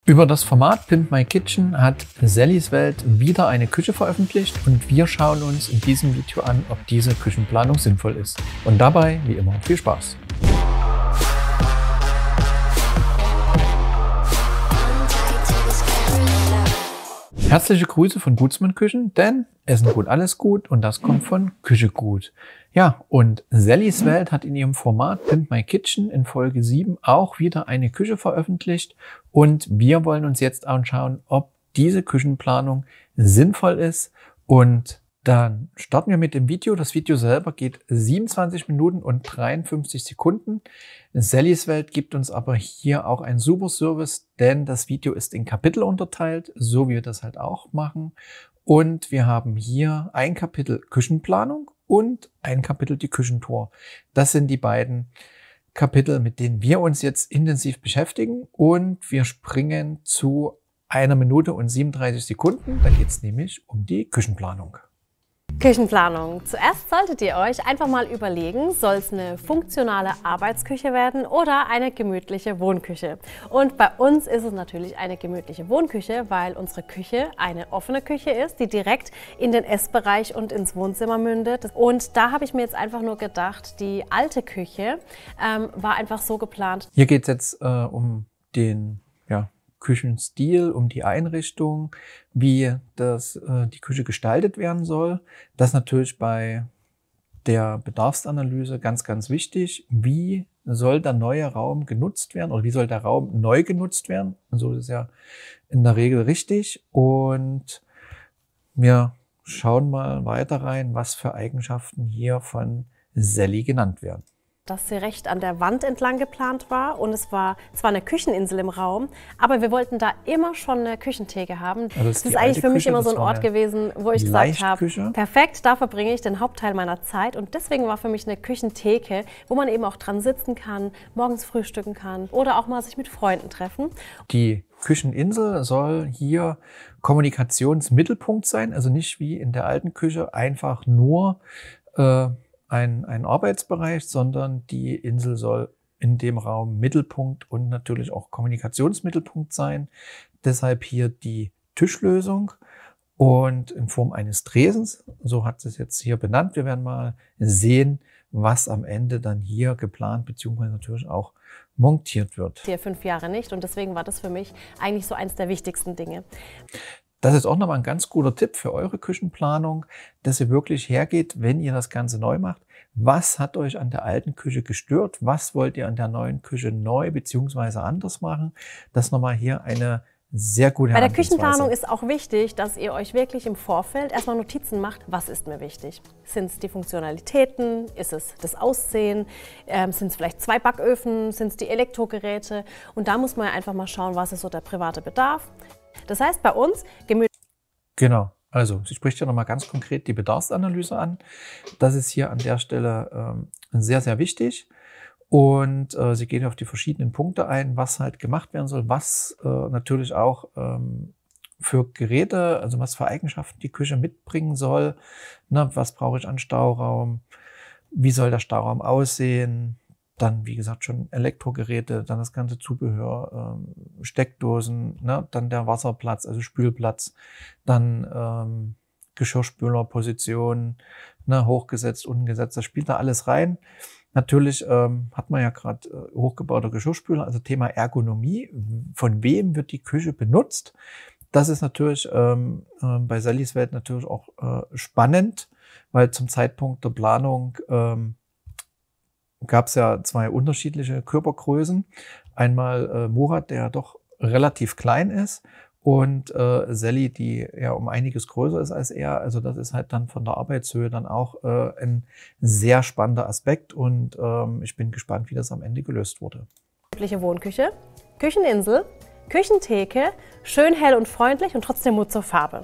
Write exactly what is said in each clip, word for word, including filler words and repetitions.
Über das Format Pimp My Kitchen hat Sallys Welt wieder eine Küche veröffentlicht und wir schauen uns in diesem Video an, ob diese Küchenplanung sinnvoll ist. Und dabei, wie immer, viel Spaß! Herzliche Grüße von Gutsmann Küchen, denn Essen gut, alles gut und das kommt von Küche gut. Ja, und Sallys Welt hat in ihrem Format Pimp My Kitchen in Folge sieben auch wieder eine Küche veröffentlicht und wir wollen uns jetzt anschauen, ob diese Küchenplanung sinnvoll ist. Und dann starten wir mit dem Video. Das Video selber geht siebenundzwanzig Minuten und dreiundfünfzig Sekunden. Sallys Welt gibt uns aber hier auch einen super Service, denn das Video ist in Kapitel unterteilt, so wie wir das halt auch machen. Und wir haben hier ein Kapitel Küchenplanung und ein Kapitel die Küchentour. Das sind die beiden Kapitel, mit denen wir uns jetzt intensiv beschäftigen. Und wir springen zu einer Minute und siebenunddreißig Sekunden. Da geht es nämlich um die Küchenplanung. Küchenplanung. Zuerst solltet ihr euch einfach mal überlegen, soll es eine funktionale Arbeitsküche werden oder eine gemütliche Wohnküche? Und bei uns ist es natürlich eine gemütliche Wohnküche, weil unsere Küche eine offene Küche ist, die direkt in den Essbereich und ins Wohnzimmer mündet. Und da habe ich mir jetzt einfach nur gedacht, die alte Küche ähm, war einfach so geplant. Hier geht es jetzt äh, um den ja, Küchenstil, um die Einrichtung, wie das, äh, die Küche gestaltet werden soll. Das ist natürlich bei der Bedarfsanalyse ganz, ganz wichtig. Wie soll der neue Raum genutzt werden oder wie soll der Raum neu genutzt werden? Und so ist es ja in der Regel richtig. Und wir schauen mal weiter rein, was für Eigenschaften hier von Sally genannt werden. Dass sie recht an der Wand entlang geplant war und es war zwar eine Kücheninsel im Raum, aber wir wollten da immer schon eine Küchentheke haben. Also das, das ist eigentlich für mich Küche, immer so ein Ort gewesen, wo ich gesagt habe, perfekt, da verbringe ich den Hauptteil meiner Zeit und deswegen war für mich eine Küchentheke, wo man eben auch dran sitzen kann, morgens frühstücken kann oder auch mal sich mit Freunden treffen. Die Kücheninsel soll hier Kommunikationsmittelpunkt sein, also nicht wie in der alten Küche einfach nur äh, Ein, ein Arbeitsbereich, sondern die Insel soll in dem Raum Mittelpunkt und natürlich auch Kommunikationsmittelpunkt sein. Deshalb hier die Tischlösung und in Form eines Tresens. So hat es jetzt hier benannt. Wir werden mal sehen, was am Ende dann hier geplant bzw. natürlich auch montiert wird. Hier fünf Jahre nicht und deswegen war das für mich eigentlich so eins der wichtigsten Dinge. Das ist auch nochmal ein ganz guter Tipp für eure Küchenplanung, dass ihr wirklich hergeht, wenn ihr das Ganze neu macht. Was hat euch an der alten Küche gestört? Was wollt ihr an der neuen Küche neu bzw. anders machen? Das ist nochmal hier eine sehr gute Bei der Küchenplanung ist auch wichtig, dass ihr euch wirklich im Vorfeld erstmal Notizen macht, was ist mir wichtig. Sind es die Funktionalitäten? Ist es das Aussehen? Ähm, sind es vielleicht zwei Backöfen? Sind es die Elektrogeräte? Und da muss man ja einfach mal schauen, was ist so der private Bedarf. Das heißt bei uns gemütlich. Genau, also sie spricht ja nochmal ganz konkret die Bedarfsanalyse an. Das ist hier an der Stelle ähm, sehr, sehr wichtig. Und äh, sie geht auf die verschiedenen Punkte ein, was halt gemacht werden soll, was äh, natürlich auch ähm, für Geräte, also was für Eigenschaften die Küche mitbringen soll. Ne, was brauche ich an Stauraum? Wie soll der Stauraum aussehen? Dann, wie gesagt, schon Elektrogeräte, dann das ganze Zubehör, ähm, Steckdosen, ne? Dann der Wasserplatz, also Spülplatz, dann ähm, Geschirrspülerposition, ne? Hochgesetzt, unten gesetzt, das spielt da alles rein. Natürlich ähm, hat man ja gerade äh, hochgebaute Geschirrspüler, also Thema Ergonomie. Von wem wird die Küche benutzt? Das ist natürlich ähm, äh, bei Sallys Welt natürlich auch äh, spannend, weil zum Zeitpunkt der Planung ähm, gab es ja zwei unterschiedliche Körpergrößen. Einmal äh, Murat, der doch relativ klein ist, und äh, Sally, die ja um einiges größer ist als er. Also das ist halt dann von der Arbeitshöhe dann auch äh, ein sehr spannender Aspekt und ähm, ich bin gespannt, wie das am Ende gelöst wurde. Gemütliche Wohnküche, Kücheninsel, Küchentheke, schön hell und freundlich und trotzdem Mut zur Farbe.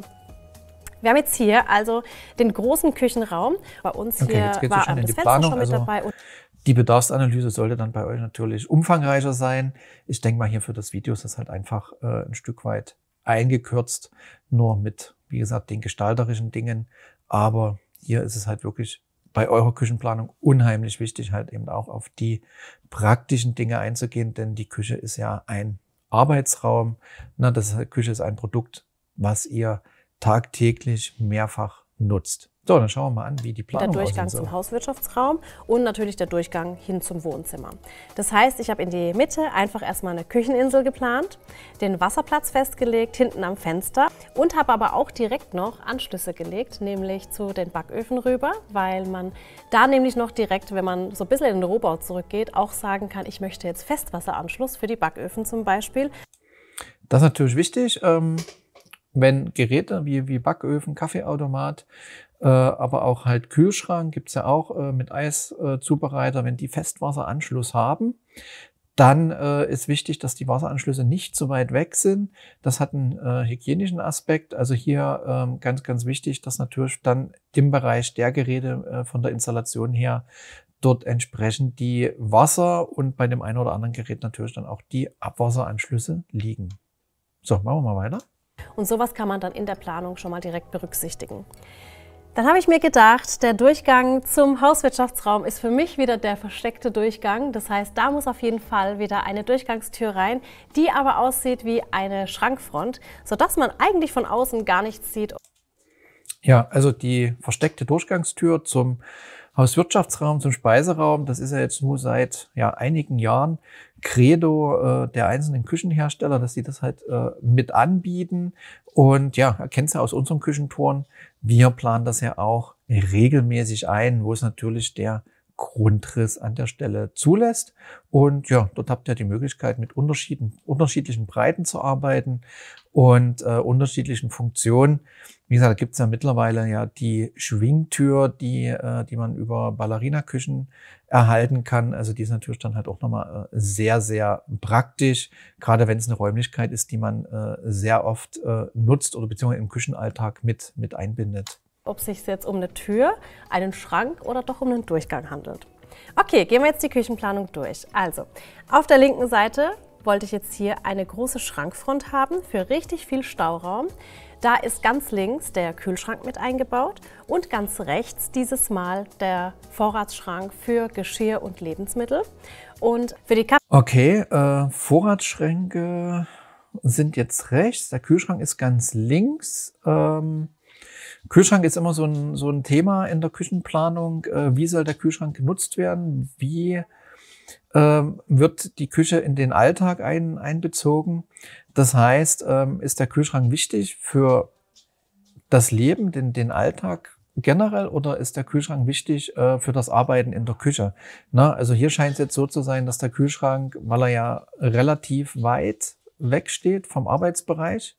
Wir haben jetzt hier also den großen Küchenraum. Bei uns okay, hier jetzt geht's war schon in das die Fenster Planung, schon mit also dabei. Die Bedarfsanalyse sollte dann bei euch natürlich umfangreicher sein. Ich denke mal, hier für das Video ist das halt einfach äh, ein Stück weit eingekürzt, nur mit, wie gesagt, den gestalterischen Dingen. Aber hier ist es halt wirklich bei eurer Küchenplanung unheimlich wichtig, halt eben auch auf die praktischen Dinge einzugehen, denn die Küche ist ja ein Arbeitsraum. Na, das Küche ist ein Produkt, was ihr tagtäglich mehrfach nutzt. So, dann schauen wir mal an, wie die Planung Der Durchgang aussehen soll. zum Hauswirtschaftsraum und natürlich der Durchgang hin zum Wohnzimmer. Das heißt, ich habe in die Mitte einfach erstmal eine Kücheninsel geplant, den Wasserplatz festgelegt, hinten am Fenster und habe aber auch direkt noch Anschlüsse gelegt, nämlich zu den Backöfen rüber, weil man da nämlich noch direkt, wenn man so ein bisschen in den Rohbau zurückgeht, auch sagen kann, ich möchte jetzt Festwasseranschluss für die Backöfen zum Beispiel. Das ist natürlich wichtig, ähm, wenn Geräte wie, wie Backöfen, Kaffeeautomat, äh, aber auch halt Kühlschrank, gibt's ja auch äh, mit Eiszubereiter, äh, wenn die Festwasseranschluss haben, dann äh, ist wichtig, dass die Wasseranschlüsse nicht so weit weg sind. Das hat einen äh, hygienischen Aspekt. Also hier ähm, ganz, ganz wichtig, dass natürlich dann im Bereich der Geräte äh, von der Installation her dort entsprechend die Wasser- und bei dem einen oder anderen Gerät natürlich dann auch die Abwasseranschlüsse liegen. So, machen wir mal weiter. Und sowas kann man dann in der Planung schon mal direkt berücksichtigen. Dann habe ich mir gedacht, der Durchgang zum Hauswirtschaftsraum ist für mich wieder der versteckte Durchgang. Das heißt, da muss auf jeden Fall wieder eine Durchgangstür rein, die aber aussieht wie eine Schrankfront, sodass man eigentlich von außen gar nichts sieht. Ja, also die versteckte Durchgangstür zum Hauswirtschaftsraum, zum Speiseraum, das ist ja jetzt nur seit ja, einigen Jahren Credo äh, der einzelnen Küchenhersteller, dass sie das halt äh, mit anbieten. Und ja, erkennt ihr aus unseren Küchentouren, wir planen das ja auch regelmäßig ein, wo es natürlich der Grundriss an der Stelle zulässt. Und ja, dort habt ihr die Möglichkeit, mit Unterschieden, unterschiedlichen Breiten zu arbeiten und äh, unterschiedlichen Funktionen. Wie gesagt, da gibt es ja mittlerweile ja die Schwingtür, die, äh, die man über Ballerina-Küchen erhalten kann. Also die ist natürlich dann halt auch nochmal äh, sehr, sehr praktisch, gerade wenn es eine Räumlichkeit ist, die man äh, sehr oft äh, nutzt oder beziehungsweise im Küchenalltag mit, mit einbindet. Ob es sich jetzt um eine Tür, einen Schrank oder doch um einen Durchgang handelt. Okay, gehen wir jetzt die Küchenplanung durch. Also, auf der linken Seite wollte ich jetzt hier eine große Schrankfront haben für richtig viel Stauraum. Da ist ganz links der Kühlschrank mit eingebaut und ganz rechts dieses Mal der Vorratsschrank für Geschirr und Lebensmittel. Und für die Kaffee Okay, äh, Vorratsschränke sind jetzt rechts, der Kühlschrank ist ganz links. Ähm Kühlschrank ist immer so ein, so ein Thema in der Küchenplanung. Äh, wie soll der Kühlschrank genutzt werden? Wie ähm, wird die Küche in den Alltag ein, einbezogen? Das heißt, ähm, ist der Kühlschrank wichtig für das Leben, den, den Alltag generell, oder ist der Kühlschrank wichtig äh, für das Arbeiten in der Küche? Na, also hier scheint es jetzt so zu sein, dass der Kühlschrank, weil er ja relativ weit weg steht vom Arbeitsbereich,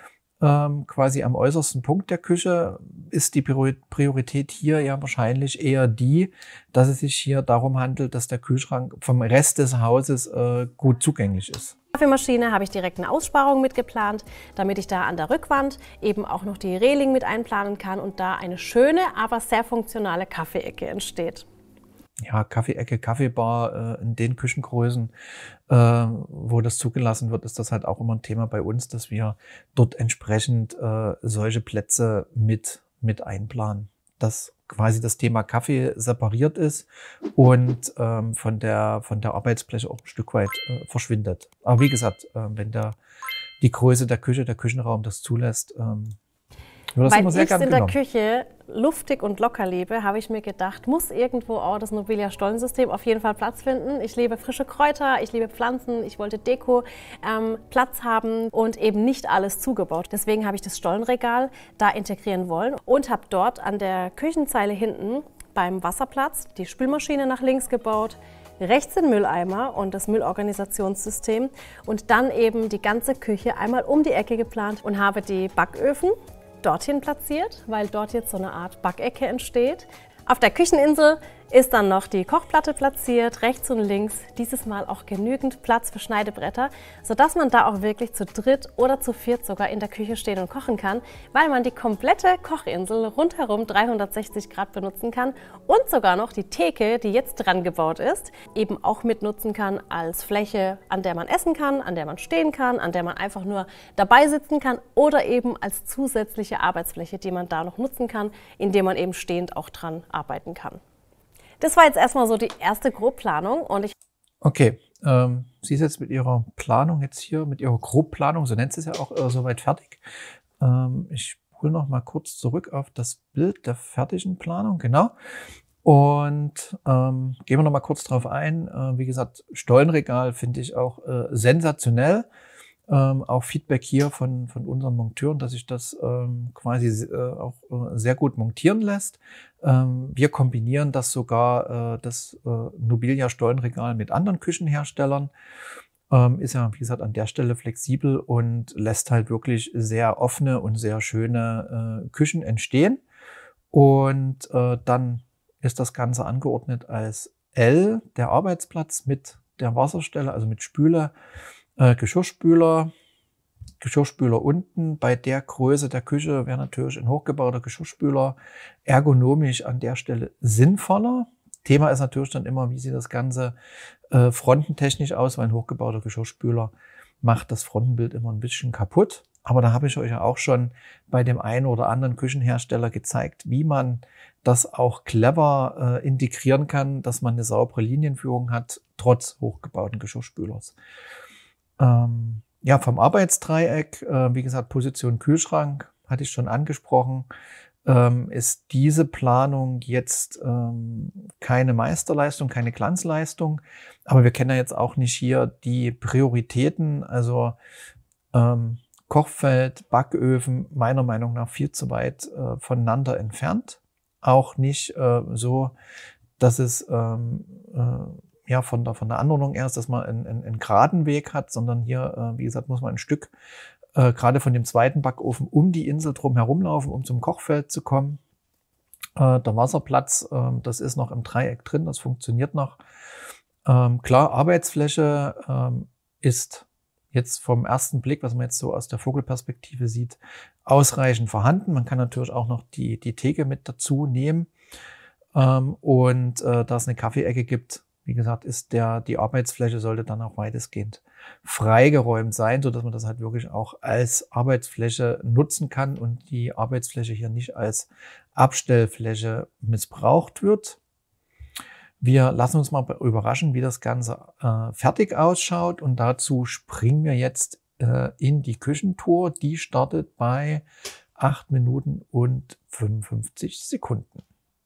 Ähm, quasi am äußersten Punkt der Küche, ist die Priorität hier ja wahrscheinlich eher die, dass es sich hier darum handelt, dass der Kühlschrank vom Rest des Hauses äh, gut zugänglich ist. Kaffeemaschine habe ich direkt eine Aussparung mitgeplant, damit ich da an der Rückwand eben auch noch die Reling mit einplanen kann und da eine schöne, aber sehr funktionale Kaffeeecke entsteht. Ja, Kaffeeecke, Kaffeebar, äh, in den Küchengrößen, äh, wo das zugelassen wird, ist das halt auch immer ein Thema bei uns, dass wir dort entsprechend äh, solche Plätze mit, mit einplanen. Dass quasi das Thema Kaffee separiert ist und ähm, von der, von der Arbeitsfläche auch ein Stück weit äh, verschwindet. Aber wie gesagt, äh, wenn der, die Größe der Küche, der Küchenraum das zulässt, ähm, wird das Weil immer sehr ich gern in der genommen. Küche luftig und locker lebe, habe ich mir gedacht, muss irgendwo auch das Nobilia-Stollensystem auf jeden Fall Platz finden. Ich liebe frische Kräuter, ich liebe Pflanzen, ich wollte Deko, ähm, Platz haben und eben nicht alles zugebaut. Deswegen habe ich das Stollenregal da integrieren wollen und habe dort an der Küchenzeile hinten beim Wasserplatz die Spülmaschine nach links gebaut, rechts den Mülleimer und das Müllorganisationssystem und dann eben die ganze Küche einmal um die Ecke geplant und habe die Backöfen dorthin platziert, weil dort jetzt so eine Art Backecke entsteht. Auf der Kücheninsel ist dann noch die Kochplatte platziert, rechts und links, dieses Mal auch genügend Platz für Schneidebretter, sodass man da auch wirklich zu dritt oder zu viert sogar in der Küche stehen und kochen kann, weil man die komplette Kochinsel rundherum dreihundertsechzig Grad benutzen kann und sogar noch die Theke, die jetzt dran gebaut ist, eben auch mitnutzen kann als Fläche, an der man essen kann, an der man stehen kann, an der man einfach nur dabei sitzen kann oder eben als zusätzliche Arbeitsfläche, die man da noch nutzen kann, indem man eben stehend auch dran arbeiten kann. Das war jetzt erstmal so die erste Grobplanung und ich Okay, ähm, sie ist jetzt mit ihrer Planung jetzt hier, mit ihrer Grobplanung, so nennt sie es ja auch, äh, soweit fertig. Ähm, ich hole noch mal kurz zurück auf das Bild der fertigen Planung, genau. Und ähm, gehen wir noch mal kurz drauf ein. Äh, wie gesagt, Stollenregal finde ich auch äh, sensationell. Ähm, auch Feedback hier von, von unseren Monteuren, dass sich das ähm, quasi äh, auch äh, sehr gut montieren lässt. Ähm, wir kombinieren das sogar, äh, das äh, Nobilia Stollenregal mit anderen Küchenherstellern. Ähm, ist ja, wie gesagt, an der Stelle flexibel und lässt halt wirklich sehr offene und sehr schöne äh, Küchen entstehen. Und äh, dann ist das Ganze angeordnet als L, der Arbeitsplatz mit der Wasserstelle, also mit Spüle, äh, Geschirrspüler, Geschirrspüler unten. Bei der Größe der Küche wäre natürlich ein hochgebauter Geschirrspüler ergonomisch an der Stelle sinnvoller. Thema ist natürlich dann immer, wie sieht das Ganze äh, frontentechnisch aus, weil ein hochgebauter Geschirrspüler macht das Frontenbild immer ein bisschen kaputt. Aber da habe ich euch ja auch schon bei dem einen oder anderen Küchenhersteller gezeigt, wie man das auch clever äh, integrieren kann, dass man eine saubere Linienführung hat, trotz hochgebauten Geschirrspülers. Ähm, ja, vom Arbeitsdreieck, äh, wie gesagt, Position Kühlschrank, hatte ich schon angesprochen, ähm, ist diese Planung jetzt ähm, keine Meisterleistung, keine Glanzleistung. Aber wir kennen ja jetzt auch nicht hier die Prioritäten, also ähm, Kochfeld, Backöfen, meiner Meinung nach viel zu weit äh, voneinander entfernt. Auch nicht äh, so, dass es ähm, äh, ja von der, von der Anordnung erst, dass man einen, einen, einen geraden Weg hat, sondern hier, äh, wie gesagt, muss man ein Stück äh, gerade von dem zweiten Backofen um die Insel drum herumlaufen, um zum Kochfeld zu kommen. Äh, der Wasserplatz, äh, das ist noch im Dreieck drin, das funktioniert noch. Ähm, klar, Arbeitsfläche ähm, ist jetzt vom ersten Blick, was man jetzt so aus der Vogelperspektive sieht, ausreichend vorhanden. Man kann natürlich auch noch die, die Theke mit dazu nehmen. Ähm, und äh, da es eine Kaffeeecke gibt, wie gesagt, ist der, die Arbeitsfläche sollte dann auch weitestgehend freigeräumt sein, sodass man das halt wirklich auch als Arbeitsfläche nutzen kann und die Arbeitsfläche hier nicht als Abstellfläche missbraucht wird. Wir lassen uns mal überraschen, wie das Ganze äh, fertig ausschaut, und dazu springen wir jetzt äh, in die Küchentour. Die startet bei acht Minuten und fünfundfünfzig Sekunden.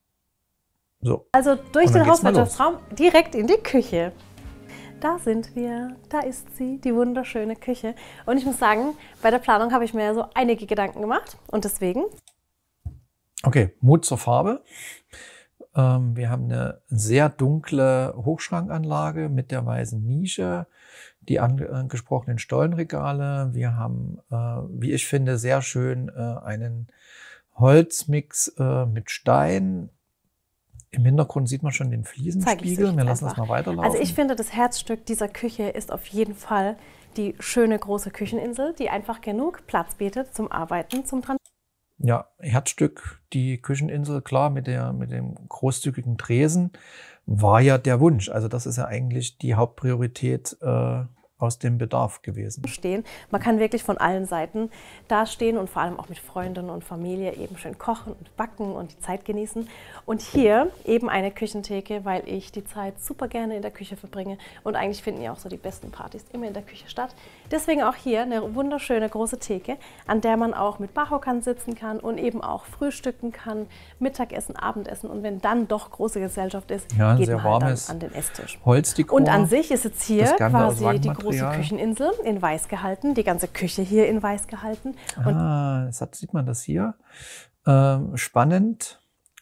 So. Also durch den Hauswirtschaftsraum direkt in die Küche. Da sind wir, da ist sie, die wunderschöne Küche. Und ich muss sagen, bei der Planung habe ich mir so einige Gedanken gemacht und deswegen. Okay, Mut zur Farbe. Ähm, wir haben eine sehr dunkle Hochschrankanlage mit der weißen Nische, die angesprochenen Stollenregale. Wir haben, äh, wie ich finde, sehr schön äh, einen Holzmix äh, mit Stein. Im Hintergrund sieht man schon den Fliesenspiegel. Wir lassen das mal weiterlaufen. Also ich finde, das Herzstück dieser Küche ist auf jeden Fall die schöne große Kücheninsel, die einfach genug Platz bietet zum Arbeiten, zum Transport. Ja, Herzstück, die Kücheninsel, klar, mit, der, mit dem großzügigen Tresen, war ja der Wunsch. Also das ist ja eigentlich die Hauptpriorität äh, aus dem Bedarf gewesen. Stehen. Man kann wirklich von allen Seiten da stehen und vor allem auch mit Freundinnen und Familie eben schön kochen und backen und die Zeit genießen. Und hier eben eine Küchentheke, weil ich die Zeit super gerne in der Küche verbringe und eigentlich finden ja auch so die besten Partys immer in der Küche statt. Deswegen auch hier eine wunderschöne große Theke, an der man auch mit Barhockern sitzen kann und eben auch frühstücken kann, Mittagessen, Abendessen, und wenn dann doch große Gesellschaft ist, ja, geht sehr man halt warmes dann an den Esstisch. Holzdekor. Und an sich ist jetzt hier quasi die große Kücheninsel in weiß gehalten, die ganze Küche hier in weiß gehalten. Und ah, das hat, sieht man das hier. Ähm, spannend.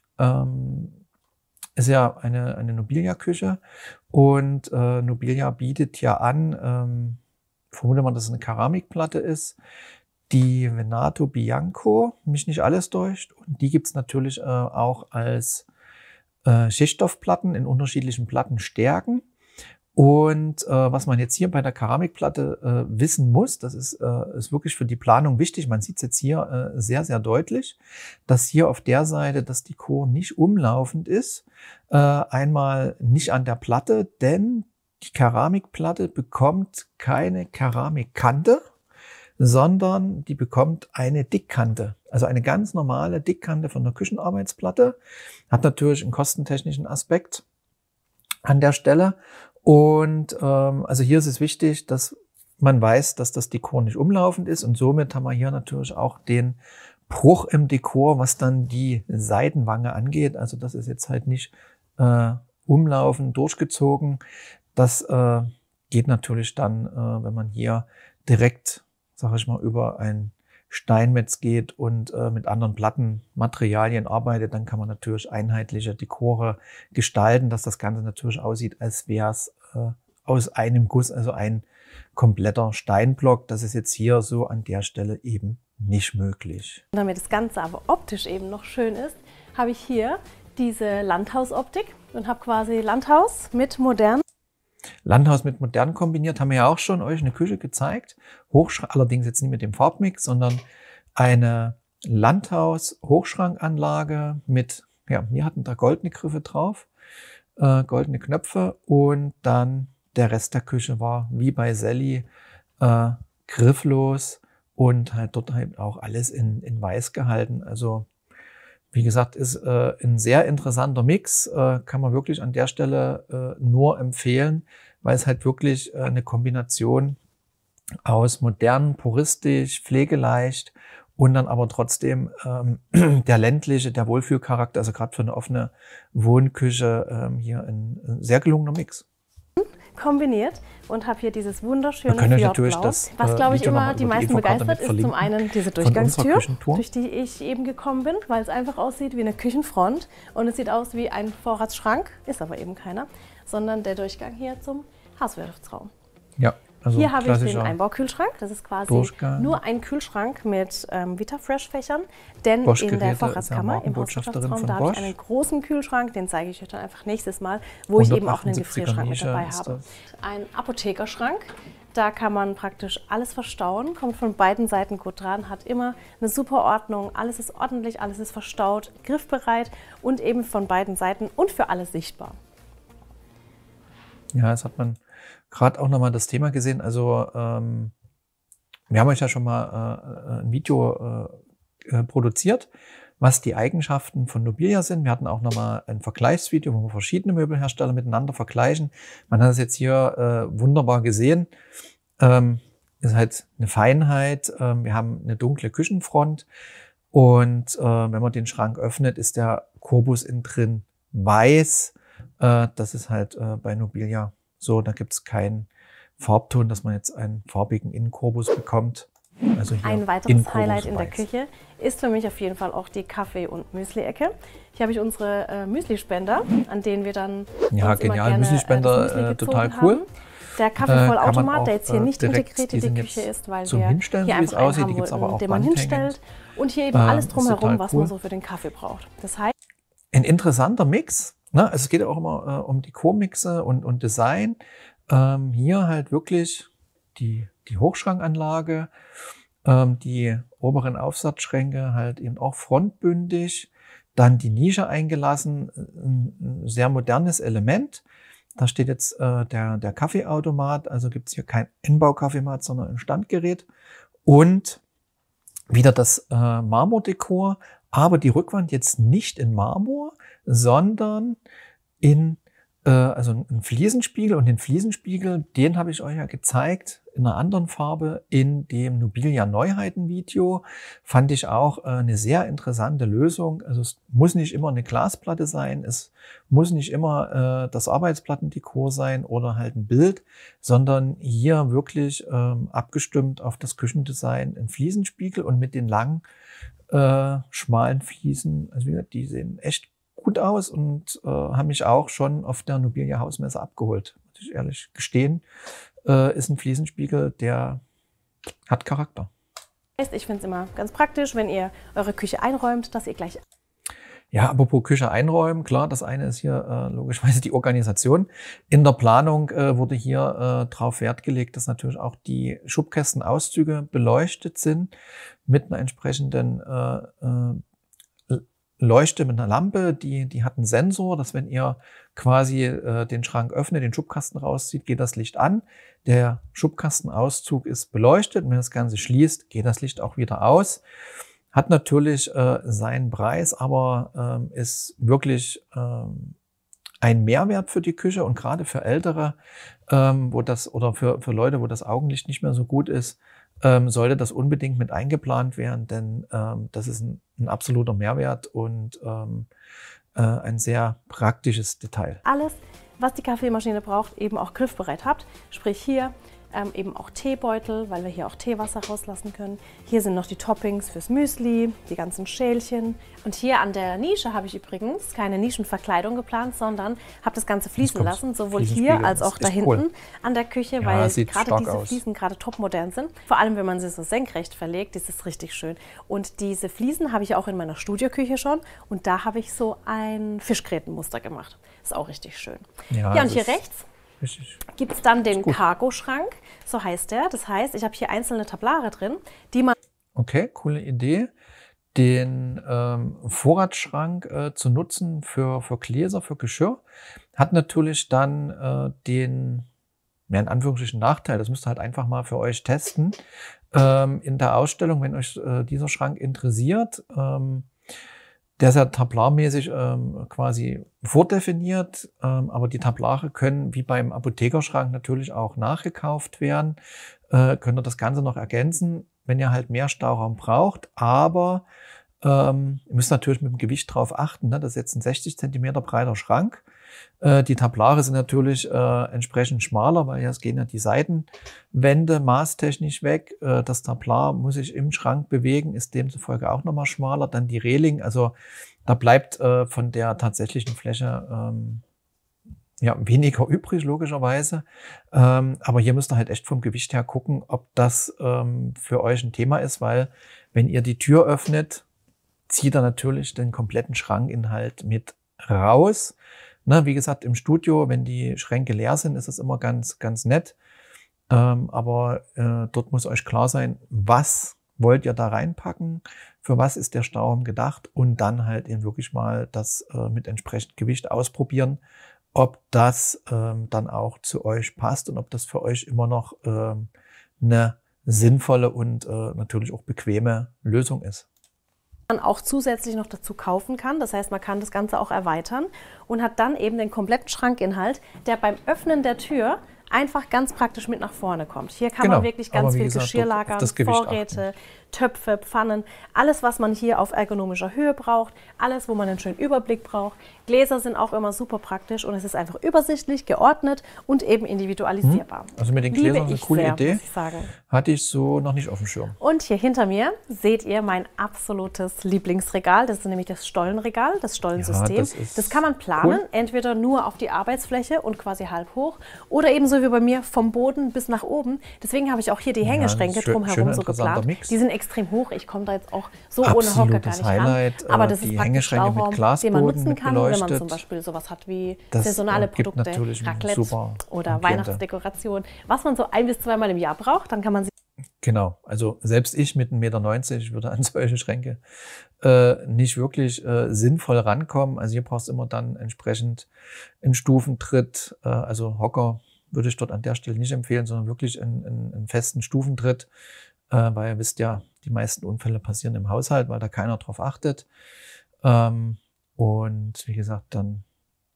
Ähm, ist ja eine, eine Nobilia-Küche und äh, Nobilia bietet ja an, ähm, vermute man, dass es eine Keramikplatte ist, die Venato Bianco, mich nicht alles täuscht. Und die gibt es natürlich äh, auch als äh, Schichtstoffplatten in unterschiedlichen Plattenstärken. Und äh, was man jetzt hier bei der Keramikplatte äh, wissen muss, das ist, äh, ist wirklich für die Planung wichtig, man sieht es jetzt hier äh, sehr, sehr deutlich, dass hier auf der Seite das Dekor nicht umlaufend ist, äh, einmal nicht an der Platte, denn die Keramikplatte bekommt keine Keramikkante, sondern die bekommt eine Dickkante, also eine ganz normale Dickkante von der Küchenarbeitsplatte, hat natürlich einen kostentechnischen Aspekt an der Stelle. Und ähm, also hier ist es wichtig, dass man weiß, dass das Dekor nicht umlaufend ist. Und somit haben wir hier natürlich auch den Bruch im Dekor, was dann die Seitenwange angeht. Also das ist jetzt halt nicht äh, umlaufend durchgezogen. Das äh, geht natürlich dann, äh, wenn man hier direkt, sage ich mal, über ein Steinmetz geht und äh, mit anderen Plattenmaterialien arbeitet, dann kann man natürlich einheitliche Dekore gestalten, dass das Ganze natürlich aussieht, als wäre es äh, aus einem Guss, also ein kompletter Steinblock. Das ist jetzt hier so an der Stelle eben nicht möglich. Und damit das Ganze aber optisch eben noch schön ist, habe ich hier diese Landhausoptik und habe quasi Landhaus mit modern. Landhaus mit modern kombiniert, haben wir ja auch schon euch eine Küche gezeigt. Hochschrank, allerdings jetzt nicht mit dem Farbmix, sondern eine Landhaus-Hochschrankanlage mit, ja, wir hatten da goldene Griffe drauf, äh, goldene Knöpfe, und dann der Rest der Küche war wie bei Sally äh, grifflos und halt dort halt auch alles in, in weiß gehalten. Also wie gesagt, ist äh, ein sehr interessanter Mix, äh, kann man wirklich an der Stelle äh, nur empfehlen, weil es halt wirklich äh, eine Kombination aus modern, puristisch, pflegeleicht und dann aber trotzdem ähm, der ländliche, der Wohlfühlcharakter, also gerade für eine offene Wohnküche ähm, hier ein, ein sehr gelungener Mix. Kombiniert und habe hier dieses wunderschöne Fjordblau. Was, glaube ich, Video immer die meisten begeistert, ist zum einen diese Durchgangstür, durch die ich eben gekommen bin, weil es einfach aussieht wie eine Küchenfront und es sieht aus wie ein Vorratsschrank, ist aber eben keiner, sondern der Durchgang hier zum Hauswirtschaftsraum. Ja, also hier habe ich den Einbaukühlschrank, das ist quasi Durchgang. nur ein Kühlschrank mit ähm, Vitafresh-Fächern, denn Bosch in der Geräte Vorratskammer im Hauswirtschaftsraum, da habe ich einen großen Kühlschrank, den zeige ich euch dann einfach nächstes Mal, wo ich eben auch einen Gefrierschrank mit dabei habe. Ein Apothekerschrank, da kann man praktisch alles verstauen, kommt von beiden Seiten gut dran, hat immer eine super Ordnung, alles ist ordentlich, alles ist verstaut, griffbereit und eben von beiden Seiten und für alles sichtbar. Ja, das hat man gerade auch nochmal das Thema gesehen. Also ähm, wir haben euch ja schon mal äh, ein Video äh, produziert, was die Eigenschaften von Nobilia sind. Wir hatten auch nochmal ein Vergleichsvideo, wo wir verschiedene Möbelhersteller miteinander vergleichen. Man hat es jetzt hier äh, wunderbar gesehen. Ähm, ist halt eine Feinheit. Ähm, wir haben eine dunkle Küchenfront und äh, wenn man den Schrank öffnet, ist der Korbus innen drin weiß. Äh, das ist halt äh, bei Nobilia so, da gibt es keinen Farbton, dass man jetzt einen farbigen Innenkorbus bekommt. Also hier ein weiteres Highlight in der Küche ist für mich auf jeden Fall auch die Kaffee- und Müsli-Ecke. Hier habe ich unsere äh, Müslispender, an denen wir dann ja, genial, Müslispender, äh, total cool. Haben. Der Kaffeevollautomat, äh, der jetzt hier nicht integriert in die Küche ist, weil wir Hinstellen, hier einfach aussieht, einen die haben, aber auch den man hinstellt und hier eben äh, alles drumherum, was cool. man so für den Kaffee braucht. Das heißt, ein interessanter Mix. Ne? Also es geht auch immer äh, um Dekormixe und, und Design. Ähm, hier halt wirklich die, die Hochschrankanlage, ähm, die oberen Aufsatzschränke halt eben auch frontbündig, dann die Nische eingelassen, ein, ein sehr modernes Element. Da steht jetzt äh, der, der Kaffeeautomat, also gibt es hier kein Inbaukaffeemat, sondern ein Standgerät und wieder das äh, Marmordekor, aber die Rückwand jetzt nicht in Marmor, sondern in also ein Fliesenspiegel, und den Fliesenspiegel, den habe ich euch ja gezeigt in einer anderen Farbe in dem Nobilia Neuheiten Video. Fand ich auch eine sehr interessante Lösung. Also es muss nicht immer eine Glasplatte sein, es muss nicht immer äh, das Arbeitspłattendekor sein oder halt ein Bild, sondern hier wirklich ähm, abgestimmt auf das Küchendesign ein Fliesenspiegel und mit den langen, äh, schmalen Fliesen. Also wie gesagt, die sehen echt gut aus und äh, haben mich auch schon auf der Nobilia Hausmesse abgeholt. Muss ich ehrlich gestehen, äh, ist ein Fliesenspiegel, der hat Charakter. Ich finde es immer ganz praktisch, wenn ihr eure Küche einräumt, dass ihr gleich... Ja, apropos Küche einräumen, klar, das eine ist hier äh, logischerweise die Organisation. In der Planung äh, wurde hier äh, darauf Wert gelegt, dass natürlich auch die Schubkästenauszüge beleuchtet sind mit einer entsprechenden äh, äh, Leuchte mit einer Lampe, die, die hat einen Sensor, dass wenn ihr quasi äh, den Schrank öffnet, den Schubkasten rauszieht, geht das Licht an. Der Schubkastenauszug ist beleuchtet und wenn das Ganze schließt, geht das Licht auch wieder aus. Hat natürlich äh, seinen Preis, aber ähm, ist wirklich ähm, ein Mehrwert für die Küche und gerade für Ältere, ähm, wo das oder für, für Leute, wo das Augenlicht nicht mehr so gut ist, ähm, sollte das unbedingt mit eingeplant werden, denn ähm, das ist ein, ein absoluter Mehrwert und ähm, äh, ein sehr praktisches Detail. Alles, was die Kaffeemaschine braucht, eben auch griffbereit habt, sprich hier ähm, eben auch Teebeutel, weil wir hier auch Teewasser rauslassen können. Hier sind noch die Toppings fürs Müsli, die ganzen Schälchen. Und hier an der Nische habe ich übrigens keine Nischenverkleidung geplant, sondern habe das Ganze fließen lassen, sowohl hier als auch da hinten cool. an der Küche, ja, weil gerade diese aus. Fliesen gerade topmodern sind. Vor allem, wenn man sie so senkrecht verlegt, ist es richtig schön. Und diese Fliesen habe ich auch in meiner Studioküche schon und da habe ich so ein Fischgrätenmuster gemacht. Ist auch richtig schön. Ja, ja und hier rechts gibt es dann den Cargo-Schrank, so heißt der. Das heißt, ich habe hier einzelne Tablare drin, die man... Okay, coole Idee. Den ähm, Vorratsschrank äh, zu nutzen für, für Gläser, für Geschirr, hat natürlich dann äh, den, mehr in Anführungsstrichen, Nachteil. Das müsst ihr halt einfach mal für euch testen. Ähm, in der Ausstellung, wenn euch äh, dieser Schrank interessiert, ähm, der ist ja tablarmäßig ähm, quasi vordefiniert, ähm, aber die Tablare können wie beim Apothekerschrank natürlich auch nachgekauft werden. Äh, könnt ihr das Ganze noch ergänzen, wenn ihr halt mehr Stauraum braucht, aber ähm, ihr müsst natürlich mit dem Gewicht drauf achten. Ne? Das ist jetzt ein sechzig Zentimeter breiter Schrank. Äh, die Tablare sind natürlich äh, entsprechend schmaler, weil jetzt gehen ja die Seitenwände maßtechnisch weg. Äh, das Tablar muss sich im Schrank bewegen, ist demzufolge auch nochmal schmaler. Dann die Reling, also da bleibt äh, von der tatsächlichen Fläche ähm, ja, weniger übrig, logischerweise. Ähm, aber hier müsst ihr halt echt vom Gewicht her gucken, ob das ähm, für euch ein Thema ist, weil wenn ihr die Tür öffnet, zieht er natürlich den kompletten Schrankinhalt mit raus. Ne, wie gesagt, im Studio, wenn die Schränke leer sind, ist das immer ganz, ganz nett. Ähm, aber äh, dort muss euch klar sein, was wollt ihr da reinpacken, für was ist der Stauraum gedacht und dann halt eben wirklich mal das äh, mit entsprechendem Gewicht ausprobieren, ob das ähm, dann auch zu euch passt und ob das für euch immer noch ähm, eine sinnvolle und äh, natürlich auch bequeme Lösung ist. Man auch zusätzlich noch dazu kaufen kann. Das heißt, man kann das Ganze auch erweitern und hat dann eben den kompletten Schrankinhalt, der beim Öffnen der Tür einfach ganz praktisch mit nach vorne kommt. Hier kann genau, man wirklich ganz viel gesagt, Geschirr lagern, Vorräte, achten. Töpfe, Pfannen, alles, was man hier auf ergonomischer Höhe braucht, alles, wo man einen schönen Überblick braucht. Gläser sind auch immer super praktisch und es ist einfach übersichtlich, geordnet und eben individualisierbar. Also mit den Gläsern ist eine coole sehr, Idee. Muss ich sagen. Hatte ich so noch nicht auf dem Schirm. Und hier hinter mir seht ihr mein absolutes Lieblingsregal. Das ist nämlich das Stollenregal, das Stollensystem. Ja, das, das kann man planen, cool. Entweder nur auf die Arbeitsfläche und quasi halb hoch oder eben so wie bei mir vom Boden bis nach oben. Deswegen habe ich auch hier die Hängeschränke ja, drumherum so geplant. Mix. Die sind extrem hoch. Ich komme da jetzt auch so Absolutes ohne Hocker gar nicht Highlight, ran. Aber das die ist praktisch Stauraum, den man nutzen kann, wenn man zum Beispiel sowas hat wie das saisonale Produkte, Raclette oder Weihnachtsdekoration. Was man so ein bis zweimal im Jahr braucht, dann kann man sich... Genau, also selbst ich mit einem Meter neunzig würde an solche Schränke äh, nicht wirklich äh, sinnvoll rankommen. Also hier brauchst du immer dann entsprechend einen Stufentritt, äh, also Hocker würde ich dort an der Stelle nicht empfehlen, sondern wirklich einen, einen, einen festen Stufentritt, äh, weil ihr wisst ja, die meisten Unfälle passieren im Haushalt, weil da keiner drauf achtet. Ähm, und wie gesagt, dann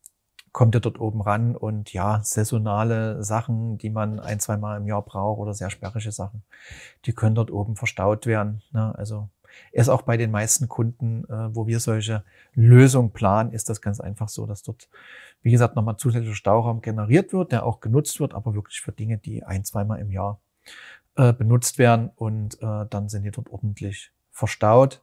kommt ihr dort oben ran und ja, saisonale Sachen, die man ein, zwei Mal im Jahr braucht oder sehr sperrige Sachen, die können dort oben verstaut werden. Ne? Also erst auch bei den meisten Kunden, äh, wo wir solche Lösungen planen, ist das ganz einfach so, dass dort, wie gesagt, nochmal zusätzlicher Stauraum generiert wird, der auch genutzt wird, aber wirklich für Dinge, die ein, zweimal im Jahr äh, benutzt werden und äh, dann sind die dort ordentlich verstaut.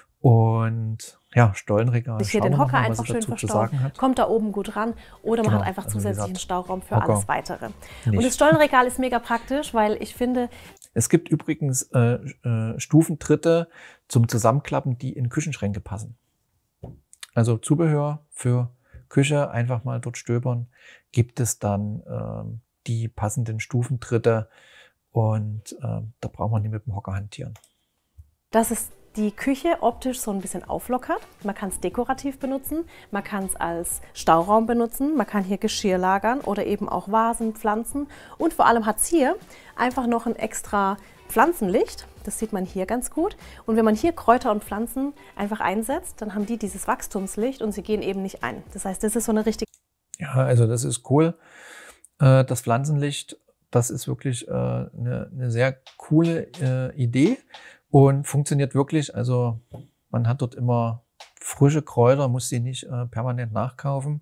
Und ja, Stollenregal. Ich hier den Hocker mal, einfach schön verstaut, kommt da oben gut ran oder man genau, hat einfach also zusätzlichen gesagt, Stauraum für Hocker alles Weitere. Nicht. Und das Stollenregal ist mega praktisch, weil ich finde... Es gibt übrigens äh, äh, Stufentritte zum Zusammenklappen, die in Küchenschränke passen. Also Zubehör für Küche, einfach mal dort stöbern, gibt es dann äh, die passenden Stufentritte und äh, da braucht man nicht mit dem Hocker hantieren. Das ist die Küche optisch so ein bisschen auflockert. Man kann es dekorativ benutzen, man kann es als Stauraum benutzen, man kann hier Geschirr lagern oder eben auch Vasen, Pflanzen und vor allem hat es hier einfach noch ein extra Pflanzenlicht. Das sieht man hier ganz gut. Und wenn man hier Kräuter und Pflanzen einfach einsetzt, dann haben die dieses Wachstumslicht und sie gehen eben nicht ein. Das heißt, das ist so eine richtige... Ja, also das ist cool. Äh, das Pflanzenlicht, das ist wirklich äh, eine, eine sehr coole äh, Idee und funktioniert wirklich. Also man hat dort immer frische Kräuter, muss sie nicht äh, permanent nachkaufen.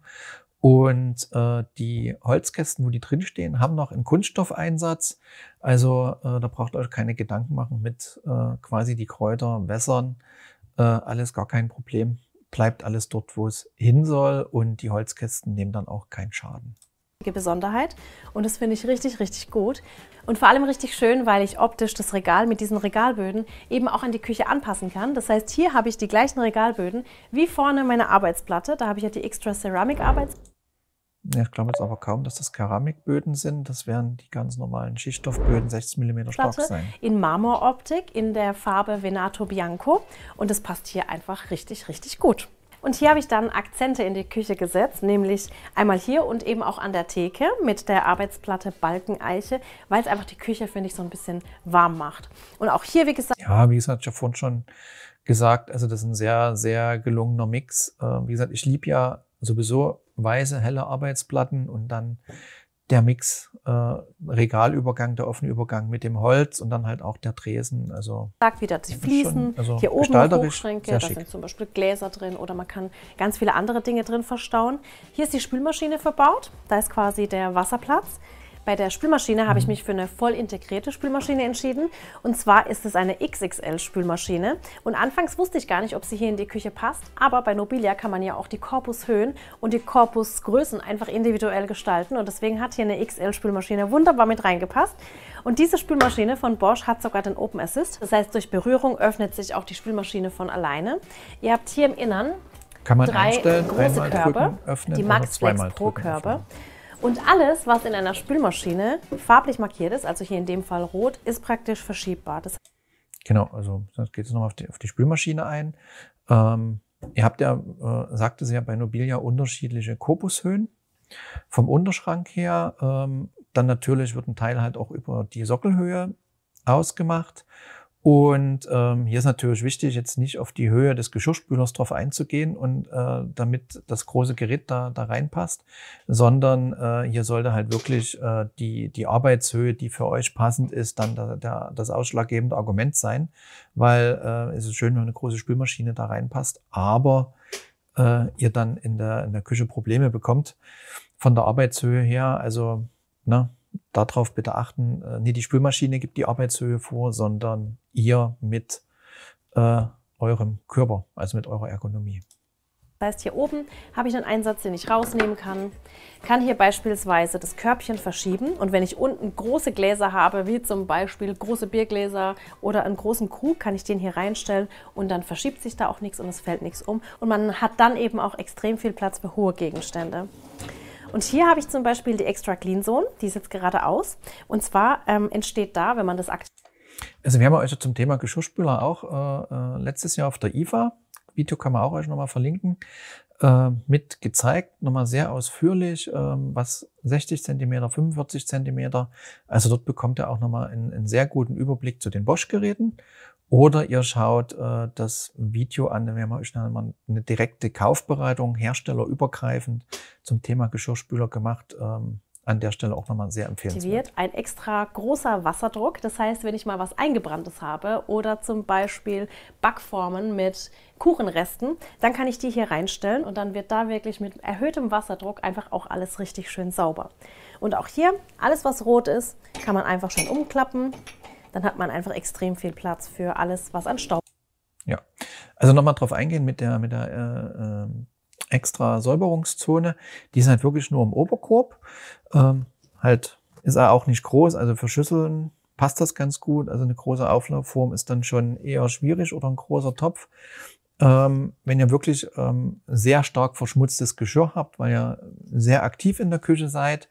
Und äh, die Holzkästen, wo die drinstehen, haben noch einen Kunststoffeinsatz. Also äh, da braucht ihr euch keine Gedanken machen mit äh, quasi die Kräuter wässern. Äh, alles gar kein Problem. Bleibt alles dort, wo es hin soll. Und die Holzkästen nehmen dann auch keinen Schaden. Besonderheit und das finde ich richtig, richtig gut und vor allem richtig schön, weil ich optisch das Regal mit diesen Regalböden eben auch an die Küche anpassen kann. Das heißt, hier habe ich die gleichen Regalböden wie vorne meine Arbeitsplatte. Da habe ich ja die Extra Ceramic Arbeitsplatte. Ja, ich glaube jetzt aber kaum, dass das Keramikböden sind. Das werden die ganz normalen Schichtstoffböden, sechzig Millimeter stark sein. In Marmoroptik in der Farbe Venato Bianco und das passt hier einfach richtig, richtig gut. Und hier habe ich dann Akzente in die Küche gesetzt, nämlich einmal hier und eben auch an der Theke mit der Arbeitsplatte Balkeneiche, weil es einfach die Küche, finde ich, so ein bisschen warm macht. Und auch hier, wie gesagt... Ja, wie gesagt, ich habe vorhin schon gesagt, also das ist ein sehr, sehr gelungener Mix. Wie gesagt, ich liebe ja sowieso weiße, helle Arbeitsplatten und dann der Mix, äh, Regalübergang, der offene Übergang mit dem Holz und dann halt auch der Tresen. Also sagt wieder die Fliesen, schon, also hier oben Hochschränke, da sind zum Beispiel Gläser drin oder man kann ganz viele andere Dinge drin verstauen. Hier ist die Spülmaschine verbaut, da ist quasi der Wasserplatz. Bei der Spülmaschine habe ich mich für eine voll integrierte Spülmaschine entschieden. Und zwar ist es eine X X L-Spülmaschine. Und anfangs wusste ich gar nicht, ob sie hier in die Küche passt. Aber bei Nobilia kann man ja auch die Korpushöhen und die Korpusgrößen einfach individuell gestalten. Und deswegen hat hier eine X L-Spülmaschine wunderbar mit reingepasst. Und diese Spülmaschine von Bosch hat sogar den Open Assist. Das heißt, durch Berührung öffnet sich auch die Spülmaschine von alleine. Ihr habt hier im Innern kann man drei einstellen, große Körbe, drücken, öffnen, die Max Flex Pro Körbe. Und alles, was in einer Spülmaschine farblich markiert ist, also hier in dem Fall rot, ist praktisch verschiebbar. Das genau, also das geht jetzt nochmal auf die, auf die Spülmaschine ein. Ähm, ihr habt ja, äh, sagte sie ja bei Nobilia, unterschiedliche Korpushöhen vom Unterschrank her. Ähm, dann natürlich wird ein Teil halt auch über die Sockelhöhe ausgemacht. Und ähm, hier ist natürlich wichtig, jetzt nicht auf die Höhe des Geschirrspülers drauf einzugehen und äh, damit das große Gerät da, da reinpasst, sondern äh, hier sollte halt wirklich äh, die, die Arbeitshöhe, die für euch passend ist, dann der, der, das ausschlaggebende Argument sein, weil äh, es ist schön, wenn eine große Spülmaschine da reinpasst, aber äh, ihr dann in der, in der Küche Probleme bekommt von der Arbeitshöhe her, also ne, darauf bitte achten, äh, nie die Spülmaschine gibt die Arbeitshöhe vor, sondern ihr mit äh, eurem Körper, also mit eurer Ergonomie. Das heißt, hier oben habe ich einen Einsatz, den ich rausnehmen kann. Kann hier beispielsweise das Körbchen verschieben und wenn ich unten große Gläser habe, wie zum Beispiel große Biergläser oder einen großen Krug, kann ich den hier reinstellen und dann verschiebt sich da auch nichts und es fällt nichts um. Und man hat dann eben auch extrem viel Platz für hohe Gegenstände. Und hier habe ich zum Beispiel die Extra Clean Zone, die ist jetzt gerade aus. Und zwar ähm, entsteht da, wenn man das aktiviert. Also wir haben euch zum Thema Geschirrspüler auch äh, letztes Jahr auf der I F A, Video kann man auch euch nochmal verlinken, äh, mit gezeigt, nochmal sehr ausführlich, äh, was sechzig Zentimeter, fünfundvierzig Zentimeter. Also dort bekommt ihr auch nochmal einen, einen sehr guten Überblick zu den Bosch-Geräten. Oder ihr schaut äh, das Video an, wir haben euch mal eine direkte Kaufberatung, herstellerübergreifend zum Thema Geschirrspüler gemacht. Ähm, an der Stelle auch nochmal sehr empfehlenswert. Ein extra großer Wasserdruck, das heißt, wenn ich mal was Eingebranntes habe oder zum Beispiel Backformen mit Kuchenresten, dann kann ich die hier reinstellen und dann wird da wirklich mit erhöhtem Wasserdruck einfach auch alles richtig schön sauber. Und auch hier, alles was rot ist, kann man einfach schön umklappen. Dann hat man einfach extrem viel Platz für alles, was an Staub. Ja, also nochmal drauf eingehen mit der, mit der äh, äh, extra Säuberungszone. Die ist halt wirklich nur im Oberkorb. Ähm, halt ist er auch nicht groß, also für Schüsseln passt das ganz gut. Also eine große Auflaufform ist dann schon eher schwierig oder ein großer Topf. Ähm, wenn ihr wirklich ähm, sehr stark verschmutztes Geschirr habt, weil ihr sehr aktiv in der Küche seid,